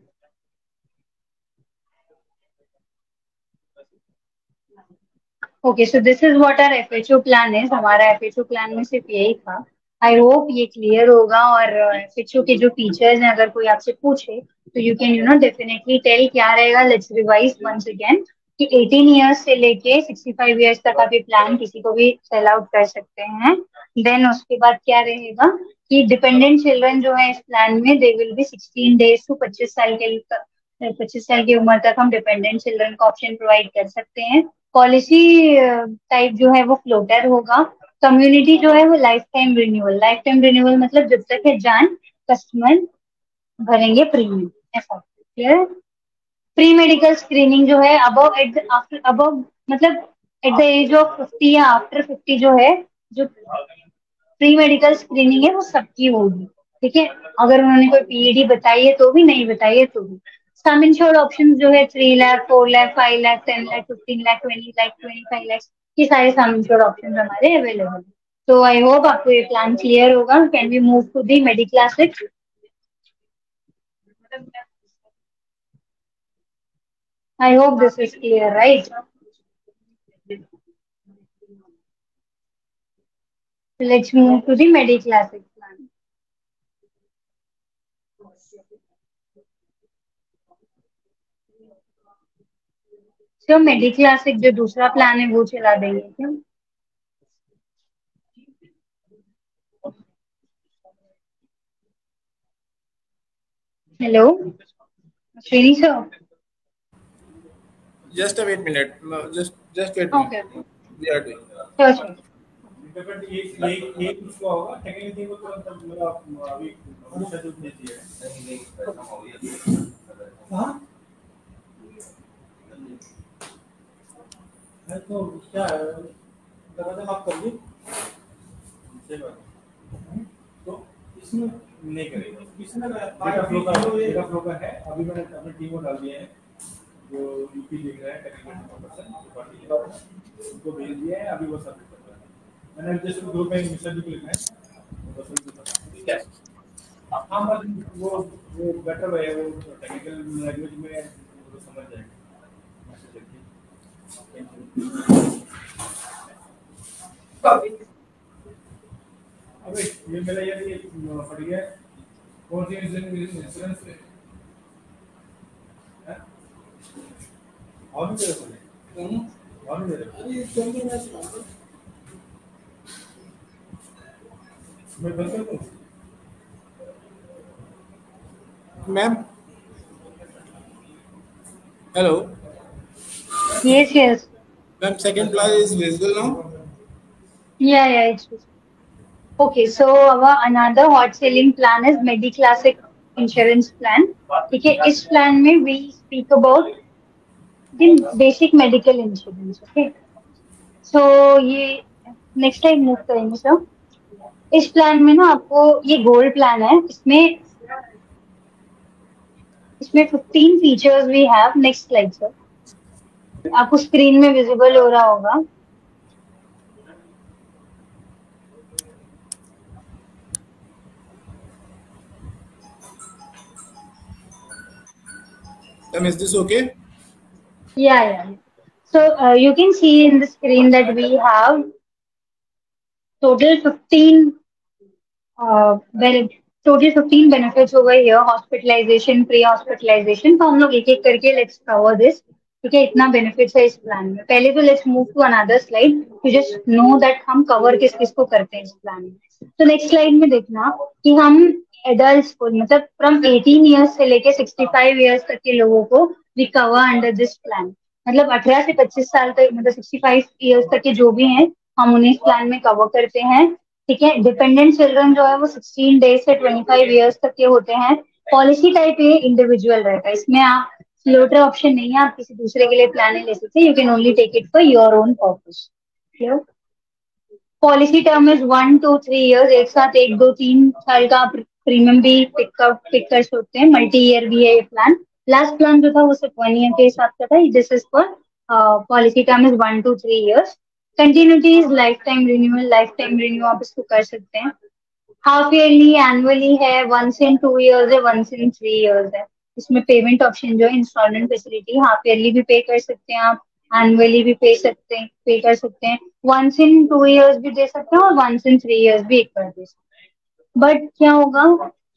Okay, so this is what our F H O plan is. हमारा F H O plan में सिर्फ यही था. I hope ये clear होगा. और F H O के जो फीचर्स हैं अगर कोई आपसे पूछे तो you can you know definitely tell क्या रहेगा. लेट्स रिवाइज वंस अगेन कि एटीन इयर्स से लेके सिक्सटी फाइव इयर्स तक आप ये प्लान किसी को भी सेल आउट कर सकते हैं. देन उसके बाद क्या रहेगा कि डिपेंडेंट चिल्ड्रन जो है इस प्लान में they will be sixteen days to पच्चीस साल के पच्चीस साल की उम्र तक हम डिपेंडेंट चिल्ड्रन का ऑप्शन प्रोवाइड कर सकते हैं. पॉलिसी टाइप जो है वो फ्लोटर होगा. कम्युनिटी जो है वो lifetime renewal. Lifetime renewal मतलब जब तक है जान कस्टमर भरेंगे प्रीमियम, ऐसा. क्लियर? प्री मेडिकल स्क्रीनिंग जो है अबव एट आफ्टर अबव मतलब at the age of fifty या आफ्टर फिफ्टी जो है जो प्री मेडिकल स्क्रीनिंग है वो सबकी होगी. ठीक है, अगर उन्होंने कोई पीईडी बताई है तो भी, नहीं बताई है तो भी. सम इंश्योर्ड ऑप्शन जो है three lakh, four lakh, five lakh, ten lakh, fifteen lakh, twenty lakh, twenty five lakh, ये सारे सम इंश्योर्ड ऑप्शन हमारे अवेलेबल. तो आई होप आपको ये प्लान क्लियर होगा. Can we move to the Medi Classic? I hope this is clear, right? Let's move to the Medi Classic plan. So Medi Classic जो दूसरा plan है वो चला देंगे क्या? Hello Srini sir. Just a wait minute. No, just just wait. Okay. We are doing. Sure, sure. ये ये ये कुछ होगा. टेक्निकल टीम को मतलब मेरा अभी शेड्यूल भेजिए. हां है तो क्या है दरवाजा आप कर दी सही बात है। तो इसमें नहीं करेगा इसमें मेरा फ्लो का मेरा फ्लो का है अभी मैंने अपनी टीम को डाल दिया है जो यूपी लिख रहा है टेक्निकल पर्सन पार्टी है उनको भेज दिया है अभी वो सबमिट कर रहा है मैंने जस्ट ग्रुप में मिस्टर जी को लिखना है बस उनको पता ठीक है हाँ बस वो वो बेटर है वो टेक्निकल लैंग्वेज में वो समझ जाएगा मैसेज देखिए अबे ये मेरा यार ये फट गया कौन सी इंश्योरेंस है और भी दे रहे और भी दे रहे अरे जल्दी मैच मैं बंद कर दूं ma'am hello Yes, yes. Ma'am second plan is visible now Yeah, yeah, it's visible. Okay, so our another hot selling plan is Mediclassic insurance plan. ठीक है, इस plan में we speak about the basic medical insurance. Okay, so ये next time move करेंगे sir. इस plan में ना आपको ये गोल्ड प्लान है, इसमें इसमें fifteen features we have. Next slide sir. आपको स्क्रीन में विजिबल हो रहा होगा. Ma'am, is this okay? Yeah, yeah. So uh, you can see in the screen that we have total fifteen uh, well, total fifteen benefits over here. Hospitalization, pre-hospitalization. तो हम लोग एक एक करके let's cover this. ठीक है, इतना benefits है इस प्लान में. पहले तो let's move to another slide to just know that हम cover किस किस को करते हैं इस प्लान में. तो next slide में देखना कि हम एडल्ट को मतलब फ्रॉम एटीन ईयर्स से लेके सिक्सटी फाइव ईयर्स तक के लोगों को we cover under this plan. मतलब अठारह से पच्चीस साल तक मतलब सिक्सटी फाइव ईयर्स तक के जो भी हैं हम उन्हें इस प्लान में कवर करते हैं. ठीक है, डिपेंडेंट चिल्ड्रन जो है वो सिक्सटीन डेज से ट्वेंटी फाइव ईयर्स तक के होते हैं. पॉलिसी टाइप ये इंडिविजुअल रहता है, इसमें आप फ्लोटर ऑप्शन नहीं है, आप किसी दूसरे के लिए प्लान नहीं ले सकते. You can only take it for your own purpose. Clear. Policy term is one two three years. एक साथ एक दो तीन साल का प्रीमियम भी पिकअप पिक कर सकते हैं. मल्टी ईयर भी है ये प्लान. लास्ट प्लान जो था वो सिर्फ वन ईयर के हिसाब से था. This is for policy term is one two three years. Continuity is lifetime renewal. Lifetime renew आप इसको कर सकते हैं. हाफ ईयरली एनुअली है, वंस इन टू इयर्स है, वंस इन थ्री इयर्स है. इसमें पेमेंट ऑप्शन जो है इंस्टॉलमेंट फैसिलिटी, हाफ ईयरली भी पे कर सकते हैं आप, एनुअली भी पे सकते हैं पे कर सकते हैं, वंस इन टू इयर्स भी दे सकते हैं और वंस इन थ्री इयर्स भी एक बार दे सकते हैं. बट क्या होगा,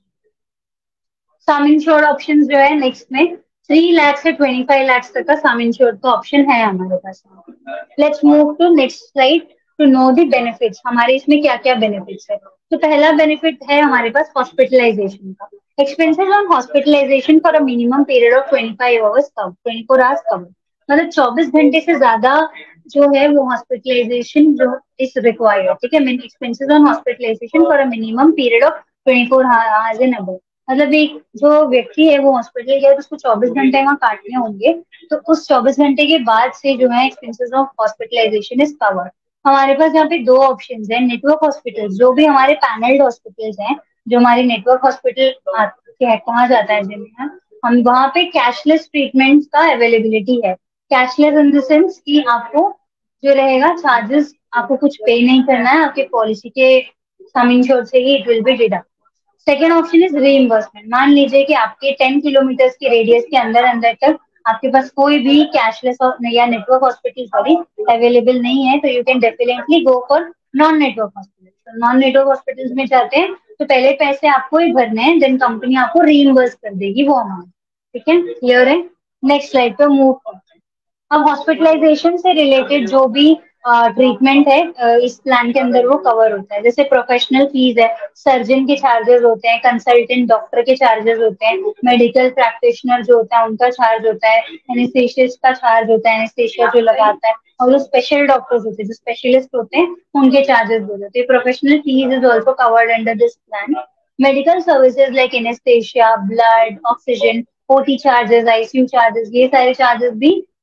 सम इंश्योर्ड ऑप्शन जो है नेक्स्ट में थ्री लाख से ट्वेंटी फाइव लाख तक का सम इंश्योर्ड का ऑप्शन है हमारे पास. Let's move to next slide to know the benefits. हमारे इसमें क्या क्या बेनिफिट्स है. तो पहला बेनिफिट है हमारे पास हॉस्पिटलाइजेशन का. Expenses on hospitalisation for a minimum period of twenty five hours cover, twenty four hours cover. मतलब चौबीस घंटे से ज्यादा जो है वो हॉस्पिटलाइजेशन जो इज रिक्वायर्ड. ठीक है, mean expenses on hospitalisation for a minimum period of twenty four hours and above. मतलब एक जो व्यक्ति है वो हॉस्पिटल गया तो उसको चौबीस घंटे वहाँ काटने होंगे, तो उस चौबीस घंटे के बाद से जो है expenses of hospitalisation is covered. हमारे पास यहाँ पे दो ऑप्शन है. नेटवर्क हॉस्पिटल, जो भी हमारे पैनल्ड हॉस्पिटल्स हैं, जो हमारे नेटवर्क हॉस्पिटल कहा जाता है जिन्हें हम, वहाँ पे कैशलेस ट्रीटमेंट का अवेलेबिलिटी है. कैशलेस इन द सेंस कि आपको जो रहेगा चार्जेस आपको कुछ पे नहीं करना है, आपके पॉलिसी के सम इंश्योर्ड से ही it will be deduct. Second option is reimbursement. मान लीजिए कि आपके टेन किलोमीटर की रेडियस के अंदर अंदर तक आपके पास कोई भी कैशलेस या नेटवर्क हॉस्पिटल सॉरी अवेलेबल नहीं है, तो you can definitely go for non network hospital. Non network hospitals में जाते हैं तो पहले पैसे आपको ही भरने हैं, देन कंपनी आपको रीइंबर्स कर देगी वो अमाउंट. ठीक है, क्लियर है. नेक्स्ट स्लाइड पे मूव करते हैं. अब हॉस्पिटलाइजेशन से रिलेटेड जो भी ट्रीटमेंट uh, है uh, इस प्लान के अंदर वो कवर होता है. जैसे प्रोफेशनल फीस है, सर्जन के चार्जेस होते हैं, कंसल्टेंट डॉक्टर के चार्जेस होते हैं, मेडिकल प्रैक्टिशनर जो होता है उनका चार्ज होता है, एनेस्थेसिस्ट का चार्ज होता है, एनेस्थेसिया जो लगाता है, और जो स्पेशल डॉक्टर्स होते हैं, जो स्पेशलिस्ट होते हैं, उनके चार्जेस होते हैं. Professional fees is also covered under this plan. Medical services like anaesthesia, blood, oxygen, OT charges, ICU charges, ये सारे चार्जेस भी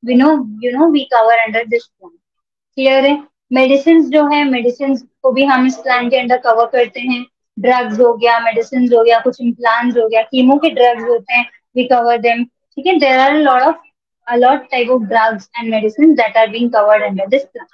we know you know we cover under this plan. Clear है? Medicine जो है, medicine को भी हम इस प्लान के अंडर कवर करते हैं। ड्रग्स हो गया, मेडिसिन हो गया, कुछ इम्प्लांट्स हो गया, कीमो के ड्रग्स होते हैं, वी कवर देम। ठीक है, there are lot of a lot type of drugs and medicines that are being covered under this plan.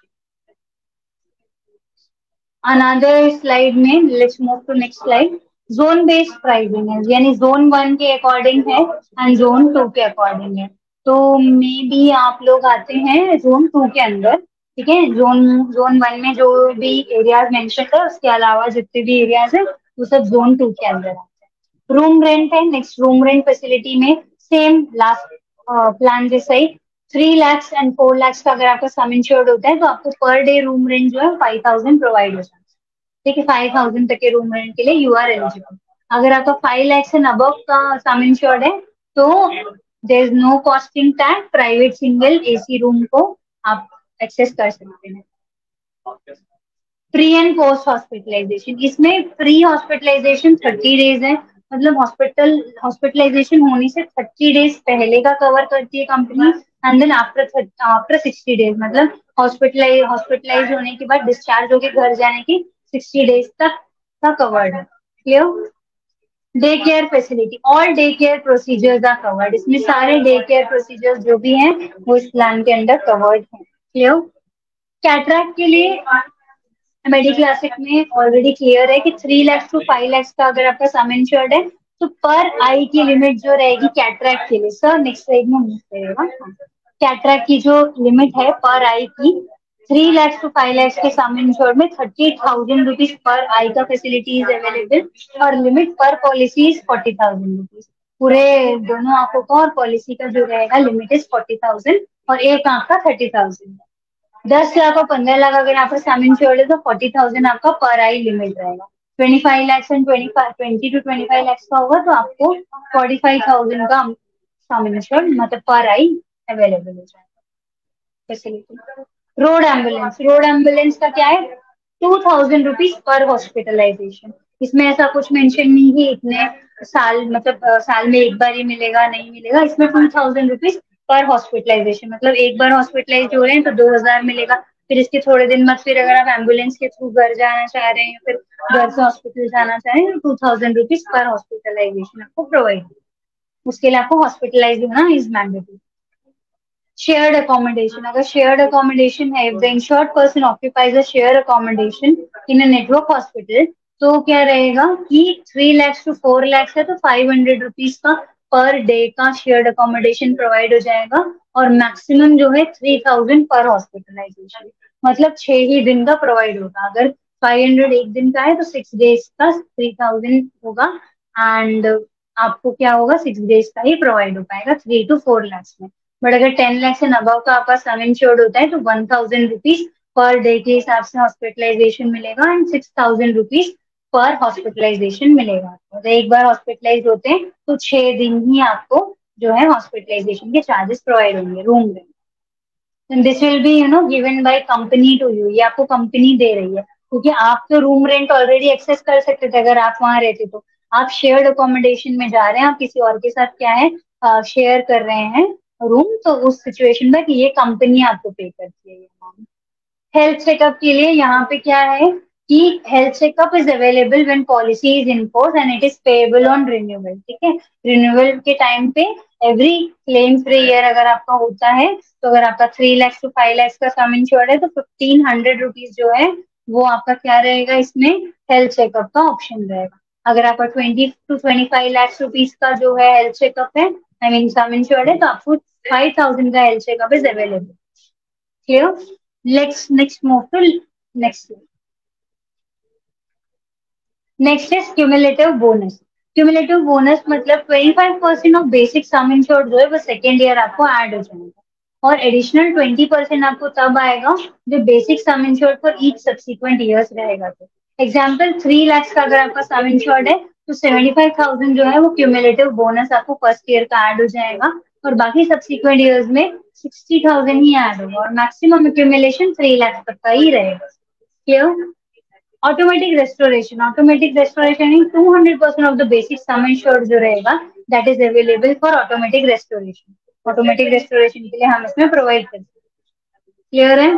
Another slide में, let's move to next slide. Zone based pricing है, यानी zone one के according है and zone two के according है। तो may be आप लोग आते हैं जोन टू के अंदर। ठीक है, जोन जोन वन में जो भी एरियाज मेंशन है उसके अलावा जितने भी एरियाज है वो सब जोन टू के अंदर आते हैं। रूम रेंट है नेक्स्ट। रूम रेंट फैसिलिटी में सेम लास्ट प्लान जैसा ही three lakhs and four lakhs का अगर आपका सम इंश्योर्ड होता है तो आपको पर डे रूम रेंट जो है फाइव थाउजेंड प्रोवाइड हो जाता है। ठीक है, फाइव थाउजेंड तक के रूम रेंट के लिए यू आर एलिजिबल। अगर आपका फाइव लैक्स एंड अबव का सम इंश्योर्ड है तो there is no costing tag, private single AC room को आप एक्सेस कर सकते हैं। प्री एंड पोस्ट हॉस्पिटलाइजेशन, इसमें प्री हॉस्पिटलाइजेशन थर्टी डेज है, मतलब हॉस्पिटल हॉस्पिटलाइजेशन होने से थर्टी डेज पहले का कवर करती है company and then after after sixty days, मतलब हॉस्पिटलाइज हॉस्पिटलाइज होने के बाद डिस्चार्ज होके घर जाने की सिक्सटी डेज तक का कवर्ड है। Clear? Day care facility, all day care procedures are covered. इसमें सारे डे केयर प्रोसीजर्स जो भी हैं वो इस प्लान के अंदर कवर्ड हैं। क्लियर? कैटरैक्ट के लिए मेडिक्लासिक में ऑलरेडी क्लियर है कि three lakhs to five lakhs का अगर आपका सम इंश्योर्ड है तो पर आई की लिमिट जो रहेगी कैटरैक्ट के लिए, सर नेक्स्ट स्लाइड में मूव करेगा, कैटरैक्ट की जो लिमिट है पर आई की three lakhs to five lakhs के सम इंश्योर्ड में thirty thousand rupees per eye का फैसिलिटी इज अवेलेबल और limit per policy is forty thousand rupees. पूरे दोनों आंखों का और पॉलिसी का जो रहेगा लिमिट इज फोर्टी थाउजेंड और एक आंख का थर्टी थाउजेंड। दस लाख और पंद्रह लाख अगर आपका सम इंश्योर्ड है तो फोर्टी थाउजेंड आपका पर आई लिमिट रहेगा। Twenty five lakhs and twenty twenty to twenty five lakhs का होगा तो आपको फोर्टी फाइव थाउजेंड का सम इंश्योर्ड मतलब पर आई अवेलेबल हो जाएगा facility. Road ambulance, road ambulance का क्या है? Two thousand rupees per hospitalisation. इसमें ऐसा कुछ मेंशन नहीं है इतने साल मतलब आ, साल में एक बार ही मिलेगा नहीं मिलेगा। इसमें two thousand rupees per hospitalisation, मतलब एक बार हॉस्पिटलाइज हो रहे हैं तो दो हजार मिलेगा। फिर इसके थोड़े दिन बाद फिर अगर आप एम्बुलेंस के थ्रू घर जाना चाह रहे हैं फिर घर से हॉस्पिटल जाना चाह रहे हैं तो two thousand rupees per hospitalisation आपको प्रोवाइड। उसके लिए आपको हॉस्पिटलाइज होना इज मैंडेटरी। शेयर्ड अकोमोडेशन, अगर शेयर्ड अकोमोडेशन है, the insured person occupies a share accommodation in a network hospital, तो क्या रहेगा कि three lakhs to four lakhs है तो फाइव हंड्रेड रुपीज का पर डे का शेयर्ड अकोमोडेशन प्रोवाइड हो जाएगा और मैक्सिमम जो है थ्री थाउजेंड पर हॉस्पिटलाइजेशन, मतलब छह ही दिन का प्रोवाइड होगा। अगर फाइव हंड्रेड एक दिन का है तो सिक्स डेज का थ्री थाउजेंड होगा एंड आपको क्या होगा सिक्स डेज का ही प्रोवाइड हो पाएगा थ्री टू फोर लैक्स में। बट अगर टेन लैक्स एंड अबव का आपका सम इंश्योर्ड होता है तो one thousand rupees per day के हिसाब से हॉस्पिटलाइजेशन मिलेगा and six thousand rupees per hospitalisation मिलेगा। तो एक बार हॉस्पिटलाइज होते हैं तो छह दिन ही आपको जो है हॉस्पिटलाइजेशन के चार्जेस प्रोवाइड होंगे room rent. This will be you know given by company to you, ये आपको कंपनी दे रही है क्योंकि आप तो रूम रेंट ऑलरेडी एक्सेस कर सकते थे अगर आप वहां रहते। तो आप शेयर्ड अकोमोडेशन में जा रहे हैं, आप किसी और के साथ क्या है शेयर कर रहे हैं रूम, तो उस सिचुएशन में कि ये कंपनी आपको पे करती है ये अमाउंट। हेल्थ चेकअप के लिए यहाँ पे क्या है कि health checkup is available when policy is in force and it is payable on renewal. ठीक है, रिन्यूअल के टाइम पे एवरी क्लेम फ्री ईयर अगर आपका होता है तो अगर आपका three lakhs to five lakhs का सम इंश्योर्ड है तो फिफ्टीन हंड्रेड रुपीज जो है वो आपका क्या रहेगा इसमें हेल्थ चेकअप का ऑप्शन रहेगा। अगर आपका twenty to twenty five lakhs rupees का जो है हेल्थ चेकअप है आई मीन सम इंश्योर्ड है तो आपको फाइव थाउजेंड का health checkup is available. Clear? Let's next move to next next is cumulative bonus. Cumulative bonus मतलब twenty five percent of basic sum insured जो है वो second year आपको add हो जाएगा और एडिशनल ट्वेंटी परसेंट आपको तब आएगा जो basic sum insured for each subsequent years रहेगा। तो एग्जाम्पल थ्री लैक्स का अगर आपका सम इंश्योर्ड है तो सेवेंटी फाइव थाउजेंड जो है वो क्यूमुलेटिव बोनस आपको फर्स्ट ईयर का ऐड हो जाएगा और बाकी सब्सिक्वेंट ईयर्स में सिक्सटी थाउजेंड ही ऐड होगा और मैक्सिमम एक्यूमुलेशन थ्री लैक्स तक का ही रहेगा। Clear? Automatic restoration, automatic restoration to hundred percent of the basic sum insured जो रहेगा that is available for automatic restoration automatic restoration के लिए हम इसमें प्रोवाइड करते हैं। क्लियर है?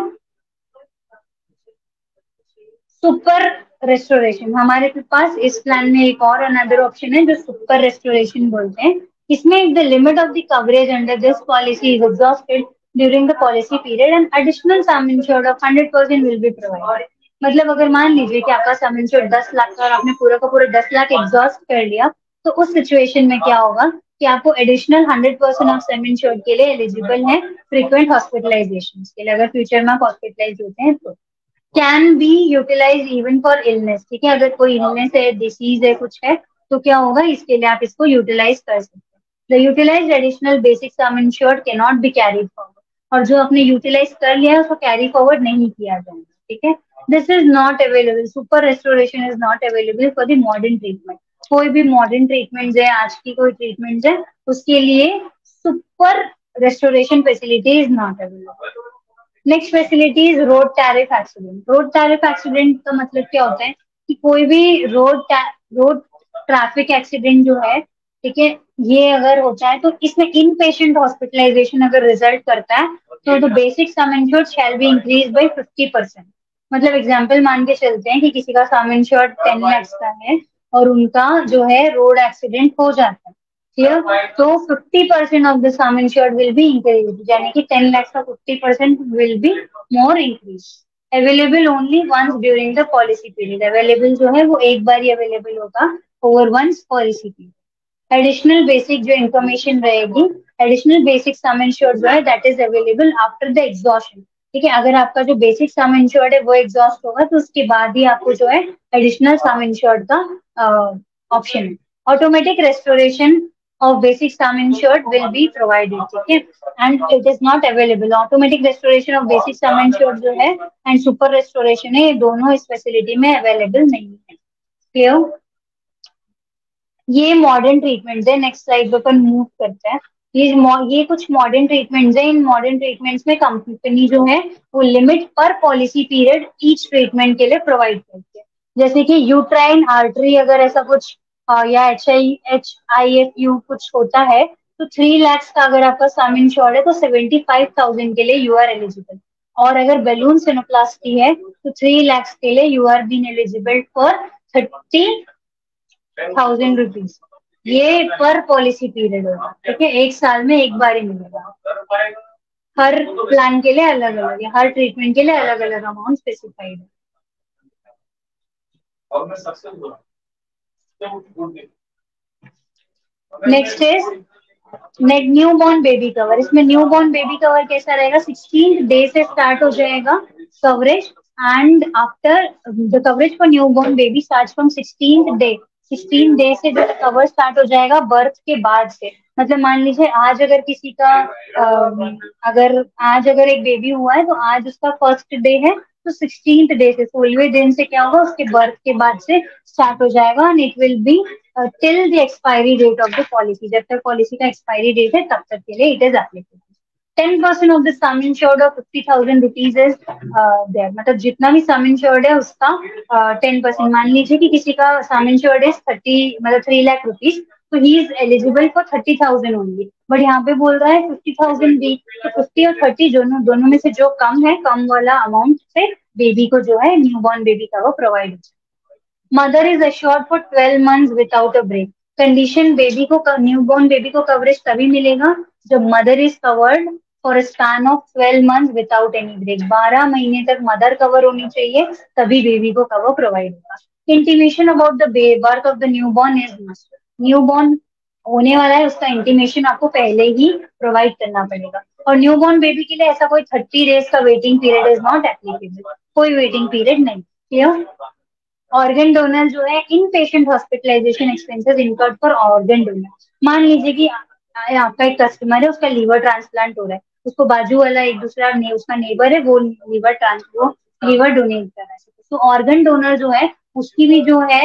सुपर रेस्टोरेशन हमारे पास इस प्लान में एक और अनदर ऑप्शन है जो सुपर रेस्टोरेशन बोलते हैं। इसमें the limit of the coverage under this policy is exhausted during the policy period and additional sum insured of hundred percent will be provided. मतलब अगर मान लीजिए कि आपका सम इंश्योर्ड दस लाख का और आपने पूरा का पूरा दस लाख एग्जॉस्ट कर लिया, तो उस सिचुएशन में क्या होगा कि आपको additional hundred percent of sum insured के लिए एलिजिबल है फ्रीक्वेंट हॉस्पिटलाइजेशन के लिए, अगर फ्यूचर में आप हॉस्पिटलाइज होते हैं तो। Can be utilise even for illness, ठीक है, अगर कोई इलनेस है, डिसीज है, कुछ है, तो क्या होगा, इसके लिए आप इसको यूटिलाइज कर सकते हैं। The utilise additional basic sum insured cannot be carried forward, और जो आपने यूटिलाइज कर लिया है उसको कैरी फॉरवर्ड नहीं किया जाएगा, ठीक है। This is not available, super restoration is not available for the modern treatment. कोई भी मॉडर्न ट्रीटमेंट है, आज की कोई ट्रीटमेंट है, उसके लिए super restoration facility is not available. Next facility is road tariff accident. Road tariff accident का मतलब क्या होता है कि कोई भी रोड रोड ट्रैफिक एक्सीडेंट जो है, ठीक है, ये अगर होता है तो इसमें इन पेशेंट हॉस्पिटलाइजेशन अगर रिजल्ट करता है तो the basic sum insured shall be increase by fifty percent. मतलब एग्जांपल मान के चलते हैं कि किसी का सम इंश्योर्ड टेन लाख का है और उनका जो है रोड एक्सीडेंट हो जाता है, तो fifty percent of the sum insured will be increase, यानी कि टेन लाख का fifty percent will be more increase. Available only once during the policy period, available जो है वो एक बार ही अवेलेबल होगा over once policy period. Additional basic जो इन्फॉर्मेशन रहेगी, एडिशनल बेसिक सम इंश्योर्ड जो है that is available after the exhaustion, ठीक है। अगर आपका जो बेसिक सम इंश्योर्ड है वो एग्जॉस्ट होगा तो उसके बाद ही आपको जो है एडिशनल सम इंश्योर्ड का ऑप्शन है। Automatic restoration of basic sum insured will be provided, ठीक है, and it is not available. Automatic restoration of basic sum insured जो है and super restoration है, ये दोनों इस फैसिलिटी में अवेलेबल नहीं है। क्लियर? ये मॉडर्न ट्रीटमेंट है। नेक्स्ट स्लाइड पे अपन मूव करते हैं। ये ये कुछ मॉडर्न ट्रीटमेंट्स है। इन मॉडर्न ट्रीटमेंट्स में कंपनी जो है वो limit per policy period each treatment के लिए प्रोवाइड करती है। जैसे कि यूट्राइन आर्टरी अगर ऐसा कुछ Uh, या H I H I F U कुछ होता है तो थ्री लैक्स का अगर आपका सम इंश्योर्ड है तो सेवेंटी फाइव थाउजेंड के लिए यू आर एलिजिबल। और अगर बैलून सिनोप्लास्टी है तो थ्री लैक्स के लिए you are been eligible for thirty thousand rupees. ये पर पॉलिसी पीरियड होगा, ठीक है, एक साल में एक बार ही मिलेगा। हर प्लान के लिए अलग अलग है, हर ट्रीटमेंट के लिए अलग अलग अमाउंट स्पेसिफाइड है। Next is neck new born baby cover. इसमें न्यू बॉर्न बेबी कवर कैसा रहेगा, सिक्सटीन डे से स्टार्ट हो जाएगा coverage, and after the coverage for new born baby start from sixteen day. Sixteen day से जो cover start हो जाएगा बर्थ के बाद से। मतलब मान लीजिए आज अगर किसी का आ, अगर आज अगर एक बेबी हुआ है तो आज उसका फर्स्ट डे है, तो सिक्सटीन डे से सोलहवें दिन से क्या होगा, उसके बर्थ के बाद से स्टार्ट हो जाएगा and it will be till the expiry date of the policy. जब तक पॉलिसी का एक्सपायरी डेट है तब तक के लिए it is applicable. Ten percent of the sum insured of fifty thousand rupees is there, मतलब जितना भी सम इंश्योर्ड है उसका टेन uh, परसेंट। मान लीजिए कि किसी का सम इंश्योर्ड है थर्टी मतलब थ्री लाख रुपीज, तो he is eligible for thirty thousand only, but यहाँ पे बोल रहा है फिफ्टी थाउजेंड भी, तो फिफ्टी और थर्टी दोनों दोनों में से जो कम है, कम वाला अमाउंट से बेबी को जो है न्यू बॉर्न बेबी का वो प्रोवाइड होता है। Mother is assured for twelve months without a break. Condition, baby को न्यू बॉर्न बेबी को कवरेज तभी मिलेगा जब mother is covered for span of twelve months without any break. बारह महीने तक मदर कवर होनी चाहिए, तभी बेबी को कवर प्रोवाइड होगा। Intimation about the birth of the newborn is must. Newborn होने वाला है उसका इंटीमेशन आपको पहले ही प्रोवाइड करना पड़ेगा। और न्यू बॉर्न बेबी के लिए ऐसा कोई थर्टी डेज का waiting period is not applicable, कोई वेटिंग पीरियड नहीं। क्लियर? ऑर्गन डोनर जो है inpatient hospitalisation expenses incurred for organ donor. मान लीजिए कि आपका एक कस्टमर है, उसका लीवर ट्रांसप्लांट हो रहा है, उसको बाजू वाला एक दूसरा ने, उसका नेबर है, वो लीवर ट्रांस वो लीवर डोनेट कर रहा है, तो ऑर्गन डोनर जो है उसकी भी जो है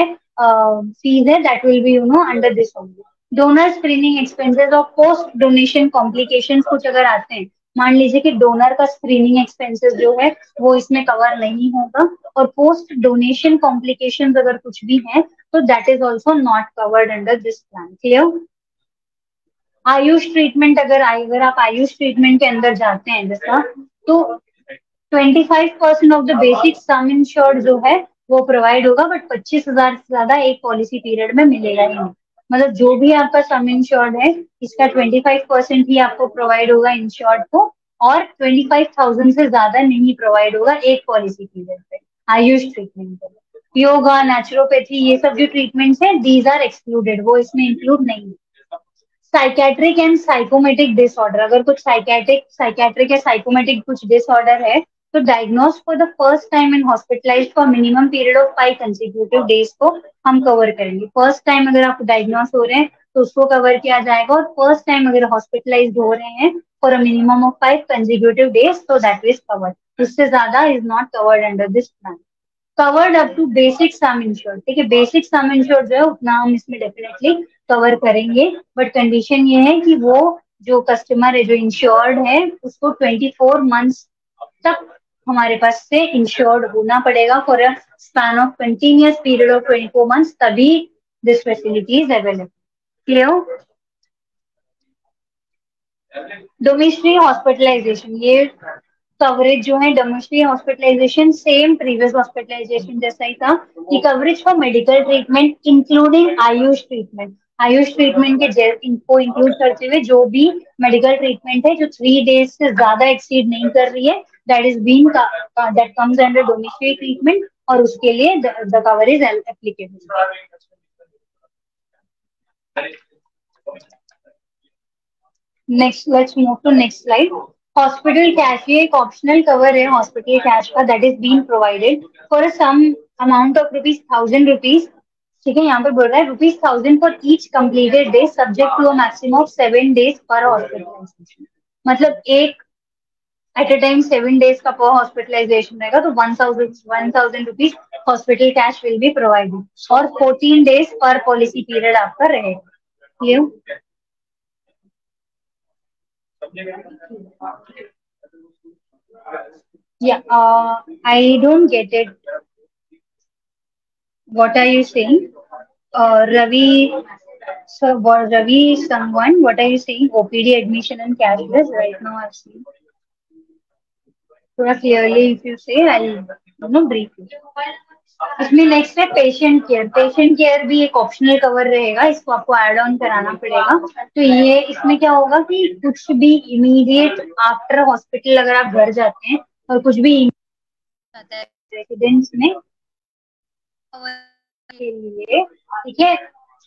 फीस है that will be you know under this only. Donor screening expenses और पोस्ट डोनेशन कॉम्प्लिकेशंस कुछ अगर आते हैं, मान लीजिए कि डोनर का स्क्रीनिंग एक्सपेंसेस जो है वो इसमें कवर नहीं होगा, और पोस्ट डोनेशन कॉम्प्लिकेशंस अगर कुछ भी है तो that is also not covered under this plan. Clear? AYUSH treatment अगर अगर आप आयुष ट्रीटमेंट के अंदर जाते हैं जैसा, तो twenty five percent of the basic sum insured जो है वो प्रोवाइड होगा, बट पच्चीस हजार से ज्यादा एक पॉलिसी पीरियड में मिलेगा ही नहीं। मतलब जो भी आपका सम इंश्योर्ड है इसका ट्वेंटी फाइव परसेंट ही आपको प्रोवाइड होगा इंश्योर्ड को, और ट्वेंटी फाइव थाउजेंड से ज्यादा नहीं प्रोवाइड होगा एक पॉलिसी पीरियड पे आयुष ट्रीटमेंट पे। योगा, नेचुरोपैथी, ये सब जो ट्रीटमेंट्स है दीज आर एक्सक्लूडेड, वो इसमें इंक्लूड नहीं है। साइकेट्रिक एंड साइकोमेटिक डिसऑर्डर, अगर कुछ साइकेट्रिक साइकेट्रिक या साइकोमेटिक कुछ डिसऑर्डर है तो diagnose for the first time and hospitalised for minimum period of five consecutive days को हम कवर करेंगे। फर्स्ट टाइम अगर आप डायग्नोज हो रहे हैं तो उसको कवर किया जाएगा, और फर्स्ट टाइम अगर हॉस्पिटलाइज्ड हो रहे हैं for a minimum of five consecutive days तो दैट इज कवर्ड। उससे ज्यादा is not covered under this plan. Covered up to basic sum insured, ठीक है, बेसिक सम इंश्योर्ड जो है उतना हम इसमें डेफिनेटली कवर करेंगे, बट कंडीशन ये है कि वो जो कस्टमर है जो इंश्योर्ड है उसको ट्वेंटी फोर मंथ्स तक हमारे पास से इंश्योर्ड होना पड़ेगा for a span of continuous period of twenty four months, तभी this facility is available. Clear? Domiciliary hospitalisation, ये कवरेज जो है domiciliary hospitalisation same previous hospitalisation जैसा ही था कि coverage for medical treatment including AYUSH treatment, AYUSH treatment के इनको इंक्लूड करते हुए जो भी मेडिकल ट्रीटमेंट है जो थ्री डेज से ज्यादा एक्सीड नहीं कर रही है, that is being that comes under domiciliary treatment, और उसके लिए the cover is applicable. Next, let's move to next slide. Hospital cash, ये एक ऑप्शनल कवर है हॉस्पिटल कैश का, that is being provided for a sum amount of rupees thousand rupees, ठीक है, यहाँ पे बोल रहा है rupees thousand for each completed day subject to a maximum of seven days per hospitalisation. मतलब एक at a time seven days का पर हॉस्पिटलाइजेशन रहेगा तो one thousand one thousand rupees hospital cash will be provided, और fourteen days per policy period आपका रहेगा। Clear? Yeah, uh, I don't get it. What are you saying? Uh, Ravi, so what, Ravi, someone, what are you saying? O P D admission and cashless right now I've seen. थोड़ा clearly if you say, I'll you know brief you. इसमें next है patient care. Patient care भी एक optional cover रहेगा, इसको आपको add on कराना पड़ेगा। तो ये इसमें क्या होगा कि कुछ भी इमीडिएट आफ्टर हॉस्पिटल अगर आप घर जाते हैं और कुछ भी आता है रेसिडेंस में के लिए, ठीक है,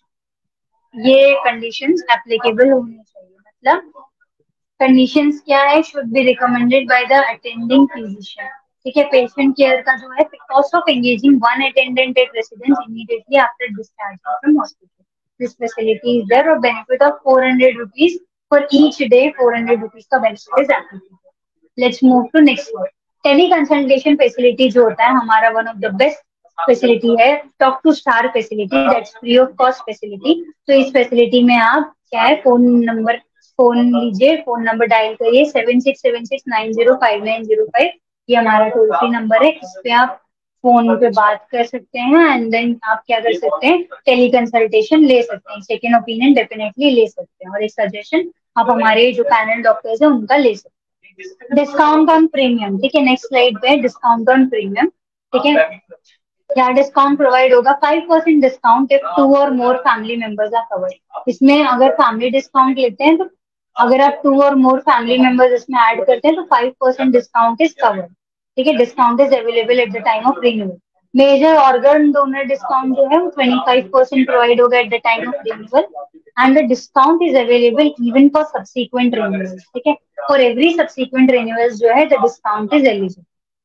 ये कंडीशंस एप्लीकेबल होनी चाहिए। मतलब कंडीशंस क्या है? Should be recommended by the attending physician, ठीक है। पेशेंट केयर का जो है cost of engaging one attendant at residence immediately after discharge from hospital, this facility is there, और benefit of four hundred rupees for each day, four hundred rupees का benefit is applicable. Let's move to next word. Tele consultation facility जो होता है हमारा one of the best facility है, talk to star facility, that's free of cost facility. तो इस facility में आप क्या है, फोन नंबर फोन लीजिए, फोन नंबर डायल करिए seven six seven six nine zero five nine zero five, ये हमारा टोल फ्री नंबर है। इस पे आप फोन पे बात कर सकते हैं एंड देन आप क्या कर सकते हैं, टेली कंसल्टेशन ले सकते हैं, सेकेंड ओपिनियन डेफिनेटली ले सकते हैं, और एक सजेशन आप हमारे जो पैनल डॉक्टर्स है उनका ले सकते हैं। डिस्काउंट ऑन प्रीमियम, ठीक है, नेक्स्ट स्लाइड पे डिस्काउंट ऑन प्रीमियम, ठीक है। क्या डिस्काउंट प्रोवाइड होगा? Five percent discount if two or more family members are covered. इसमें अगर फैमिली डिस्काउंट लेते हैं तो अगर आप two or more family members इसमें ऐड करते हैं तो five percent discount is covered, ठीक है। Discount is available at the time of renewal. Major organ donor discount जो है वो ट्वेंटी फाइव परसेंट प्रोवाइड होगा at the time of renewal, and the discount is available even for subsequent renewals, ठीक है। For every subsequent renewals जो है the discount is eligible.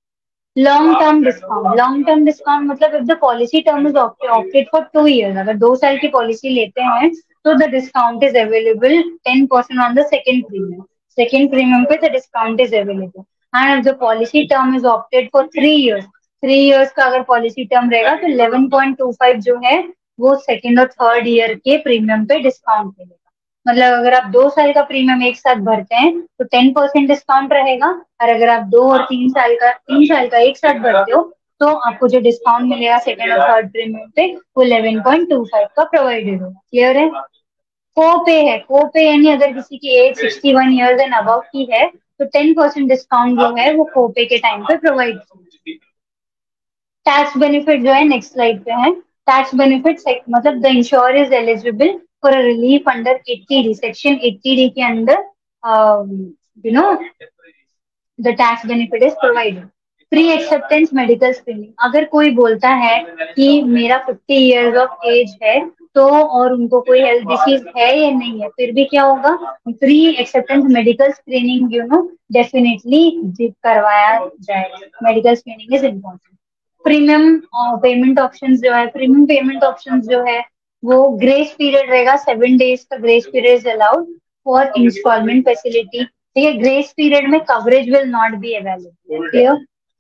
Long term discount, long term discount मतलब if the policy term is opted for two years, अगर दो साल की policy लेते हैं तो the discount is available ten percent on the second premium, second premium पे the discount is available. And if the policy term is opted for three years, three years का अगर पॉलिसी टर्म रहेगा तो eleven point two five जो है वो second और third year के प्रीमियम पे डिस्काउंट मिलेगा। मतलब अगर आप दो साल का प्रीमियम एक साथ भरते हैं तो टेन परसेंट डिस्काउंट रहेगा, और अगर आप दो और तीन साल का तीन साल का एक साथ भरते हो तो आपको जो डिस्काउंट मिलेगा सेकेंड और थर्ड प्रीमियम पे वो इलेवन पॉइंट टू फाइव का प्रोवाइडेड होगा। क्लियर है? को-पे है, को-पे यानी अगर किसी की age sixty one years and above की है तो टेन परसेंट डिस्काउंट जो है वो को-पे के टाइम पे प्रोवाइड किया। टैक्स बेनिफिट जो है नेक्स्ट स्लाइड पे है। टैक्स बेनिफिट मतलब the insured is eligible for a relief under eighty D, section eighty D के अंदर you know the tax benefit is provided. Pre acceptance medical screening, अगर कोई बोलता है कि मेरा फिफ्टी इयर्स ऑफ एज है तो और उनको कोई हेल्थ डिसीज है या नहीं है, फिर भी क्या होगा, pre acceptance medical screening you know definitely करवाया जाएगा। Medical screening is important. Premium payment options जो है, प्रीमियम पेमेंट ऑप्शंस जो है वो ग्रेस पीरियड रहेगा, सेवन डेज का grace period is allowed for instalment facility. ठीक है, ग्रेस पीरियड में coverage will not be available. Clear,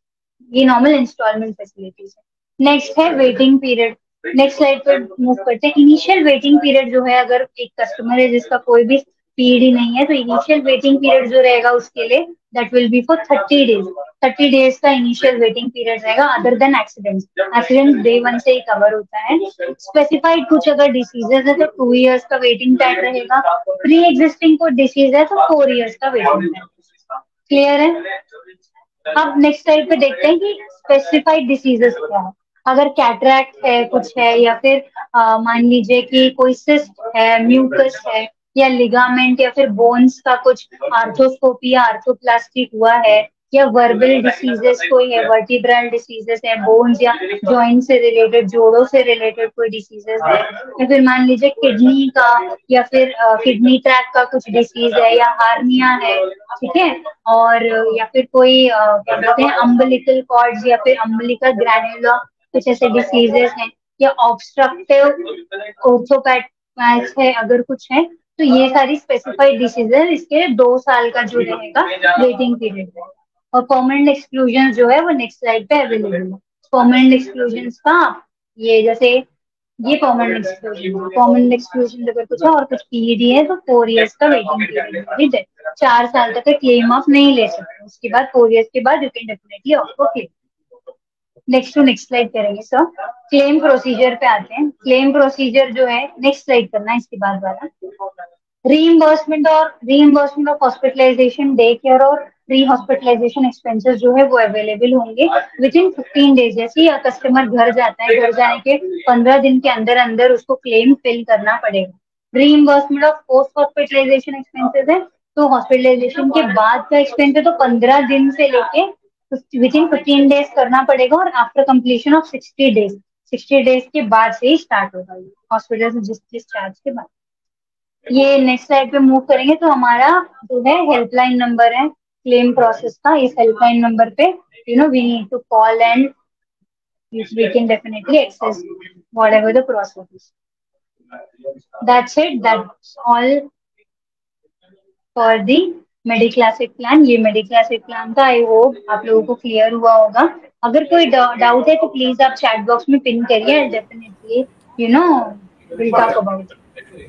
ये नॉर्मल इंस्टॉलमेंट फैसिलिटीज है। नेक्स्ट है वेटिंग पीरियड। नेक्स्ट स्लाइड पर मूव करते हैं। इनिशियल वेटिंग पीरियड जो है, अगर एक कस्टमर है जिसका कोई भी पीडी नहीं है तो इनिशियल वेटिंग पीरियड जो रहेगा उसके लिए that will be for thirty days. Thirty days का इनिशियल वेटिंग पीरियड रहेगा other than accidents. Accident day one से ही कवर होता है। स्पेसिफाइड कुछ अगर डिसीजेज है तो टू इयर्स का वेटिंग टाइम रहेगा। प्री एग्जिस्टिंग कोई डिसीज है तो फोर इयर्स का वेटिंग टाइम। क्लियर है। अब नेक्स्ट स्लाइड पे देखते हैं कि स्पेसिफाइड डिसीजेस क्या है। अगर कैटरैक्ट है, कुछ है, या फिर मान लीजिए कि कोई सिस्ट है, म्यूकस है, या लिगामेंट या फिर बोन्स का कुछ आर्थोस्कोपी या आर्थोप्लास्टी हुआ है, या वर्बल डिसीजेस कोई है, वर्टिब्रल डिसीजेस है, बोन्स या जॉइंट से रिलेटेड, जोड़ों से रिलेटेड कोई डिसीजेस है, या फिर मान लीजिए किडनी का या फिर किडनी ट्रैक का कुछ डिसीज है, या हार्निया है, ठीक है, और या फिर कोई क्या कहते हैं अम्बिलिकल कॉर्ड्स या फिर अम्बिलिकल ग्रैन्युला, कुछ ऐसे डिसीजेस हैं, या ऑब्स्ट्रक्टिव ऑर्थोपेड है अगर कुछ है, तो ये सारी स्पेसिफाइड डिसीजेस, इसके दो साल का जो रहेगा वेटिंग पीरियड है। और परमानेंट एक्सक्लूजन जो है वो नेक्स्ट स्लाइड पे अवेलेबल है। परमानेंट एक्सक्लूजन का ये जैसे ये परमानेंट एक्सक्लूजन, परमानेंट एक्सक्लूजन अगर कुछ है और कुछ पीडी है तो फोर इयर्स का वेटिंग पीरियड है। चार साल तक क्लेम ऑफ नहीं ले सकते, उसके बाद फोर इयर्स के बाद यू कैन डेफिनेटली आपको claim. Next to next slide करेंगे सर। क्लेम प्रोसीजर पे आते हैं। क्लेम प्रोसीजर जो है नेक्स्ट स्लाइड करना है इसके बाद वाला। रीइंबर्समेंट और reimbursement of hospitalisation, day care और प्री हॉस्पिटलाइजेशन एक्सपेंसेस जो है वो अवेलेबल होंगे विद इन फिफ्टीन डेज। जैसे ही कस्टमर घर जाता है, घर जाने के पंद्रह दिन के अंदर अंदर उसको क्लेम फिल करना पड़ेगा। Reimbursement of post hospitalisation expenses है तो हॉस्पिटलाइजेशन के बाद का एक्सपेंस है तो पंद्रह दिन से लेके विद इन फिफ्टीन डेज करना पड़ेगा, और after completion of sixty days, sixty days के बाद से ही स्टार्ट होगा हॉस्पिटल से डिस्चार्ज के बाद। ये नेक्स्ट स्लाइड पे मूव करेंगे तो हमारा जो है हेल्पलाइन नंबर है क्लेम प्रोसेस का। इस हेल्पलाइन नंबर पे you know we need to call and we can definitely access whatever the process is. That's it, that's all for the Mediclassic plan. ये मेडिक्लासिक प्लान था, I hope आप लोगों को clear हुआ होगा। अगर कोई डाउट है तो प्लीज आप चैट बॉक्स में पिन करिए, definitely you know will talk about it.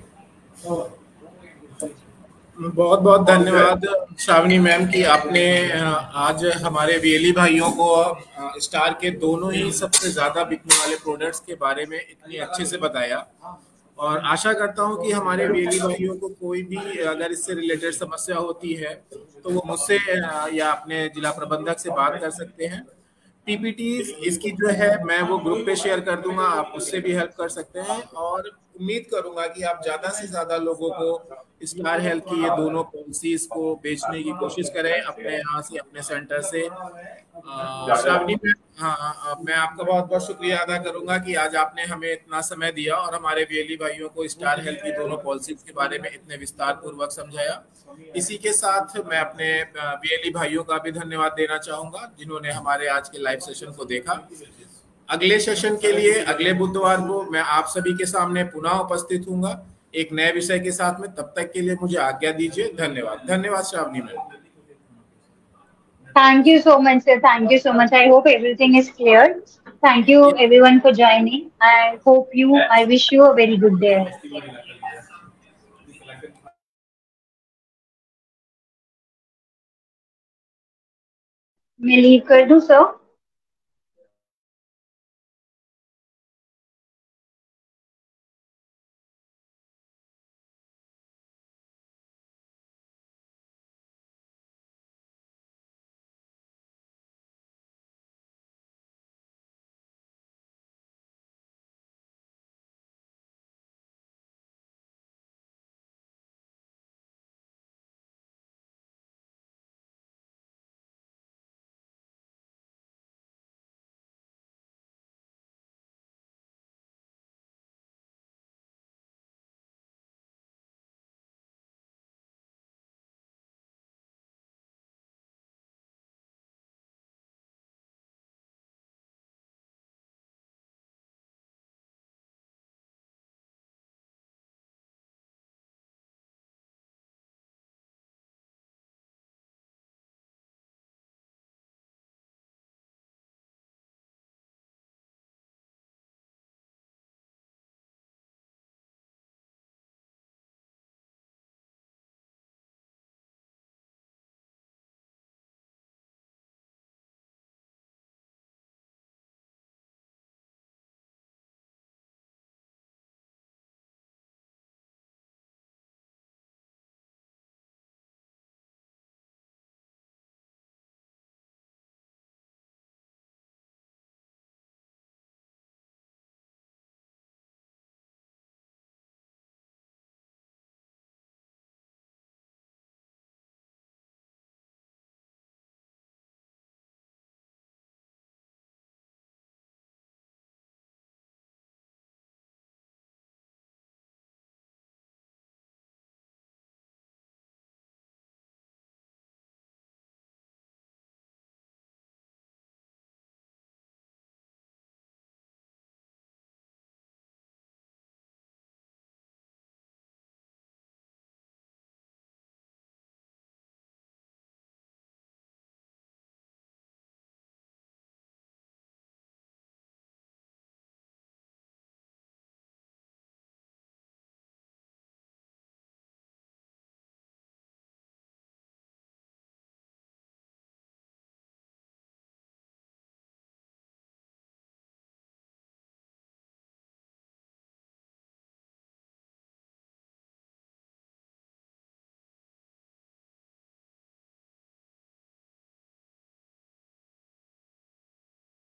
बहुत बहुत धन्यवाद श्रावणी मैम कि आपने आज हमारे वीएलई भाइयों को स्टार के दोनों ही सबसे ज्यादा बिकने वाले प्रोडक्ट्स के बारे में इतनी अच्छे से बताया, और आशा करता हूं कि हमारे वीएलई भाइयों को कोई भी अगर इससे रिलेटेड समस्या होती है तो वो मुझसे या अपने जिला प्रबंधक से बात कर सकते हैं। पीपीटीज इसकी जो है मैं वो ग्रुप पे शेयर कर दूंगा, आप उससे भी हेल्प कर सकते हैं, और उम्मीद करूंगा कि आप ज्यादा से ज्यादा लोगों को स्टार हेल्थ की ये दोनों पॉलिसीज को बेचने की कोशिश करें अपने यहाँ से, अपने सेंटर से। श्रावणी में हाँ, मैं आपका बहुत बहुत शुक्रिया अदा करूंगा कि आज आपने हमें इतना समय दिया और हमारे वीएलई भाइयों को स्टार हेल्थ की दोनों पॉलिसीज के बारे में इतने विस्तार पूर्वक समझाया। इसी के साथ मैं अपने वीएलई भाइयों का भी धन्यवाद देना चाहूंगा जिन्होंने हमारे आज के लाइव सेशन को देखा। अगले सेशन के लिए अगले बुधवार को मैं आप सभी के सामने पुनः उपस्थित हूँगा एक नए विषय के साथ में। तब तक के लिए मुझे आज्ञा दीजिए। धन्यवाद। धन्यवाद Shravani ma'am. Thank you so much, sir. Thank you so much. I hope everything is clear. Thank you everyone for joining. I hope you, I wish you a very good day. मैं लीव कर दूं sir?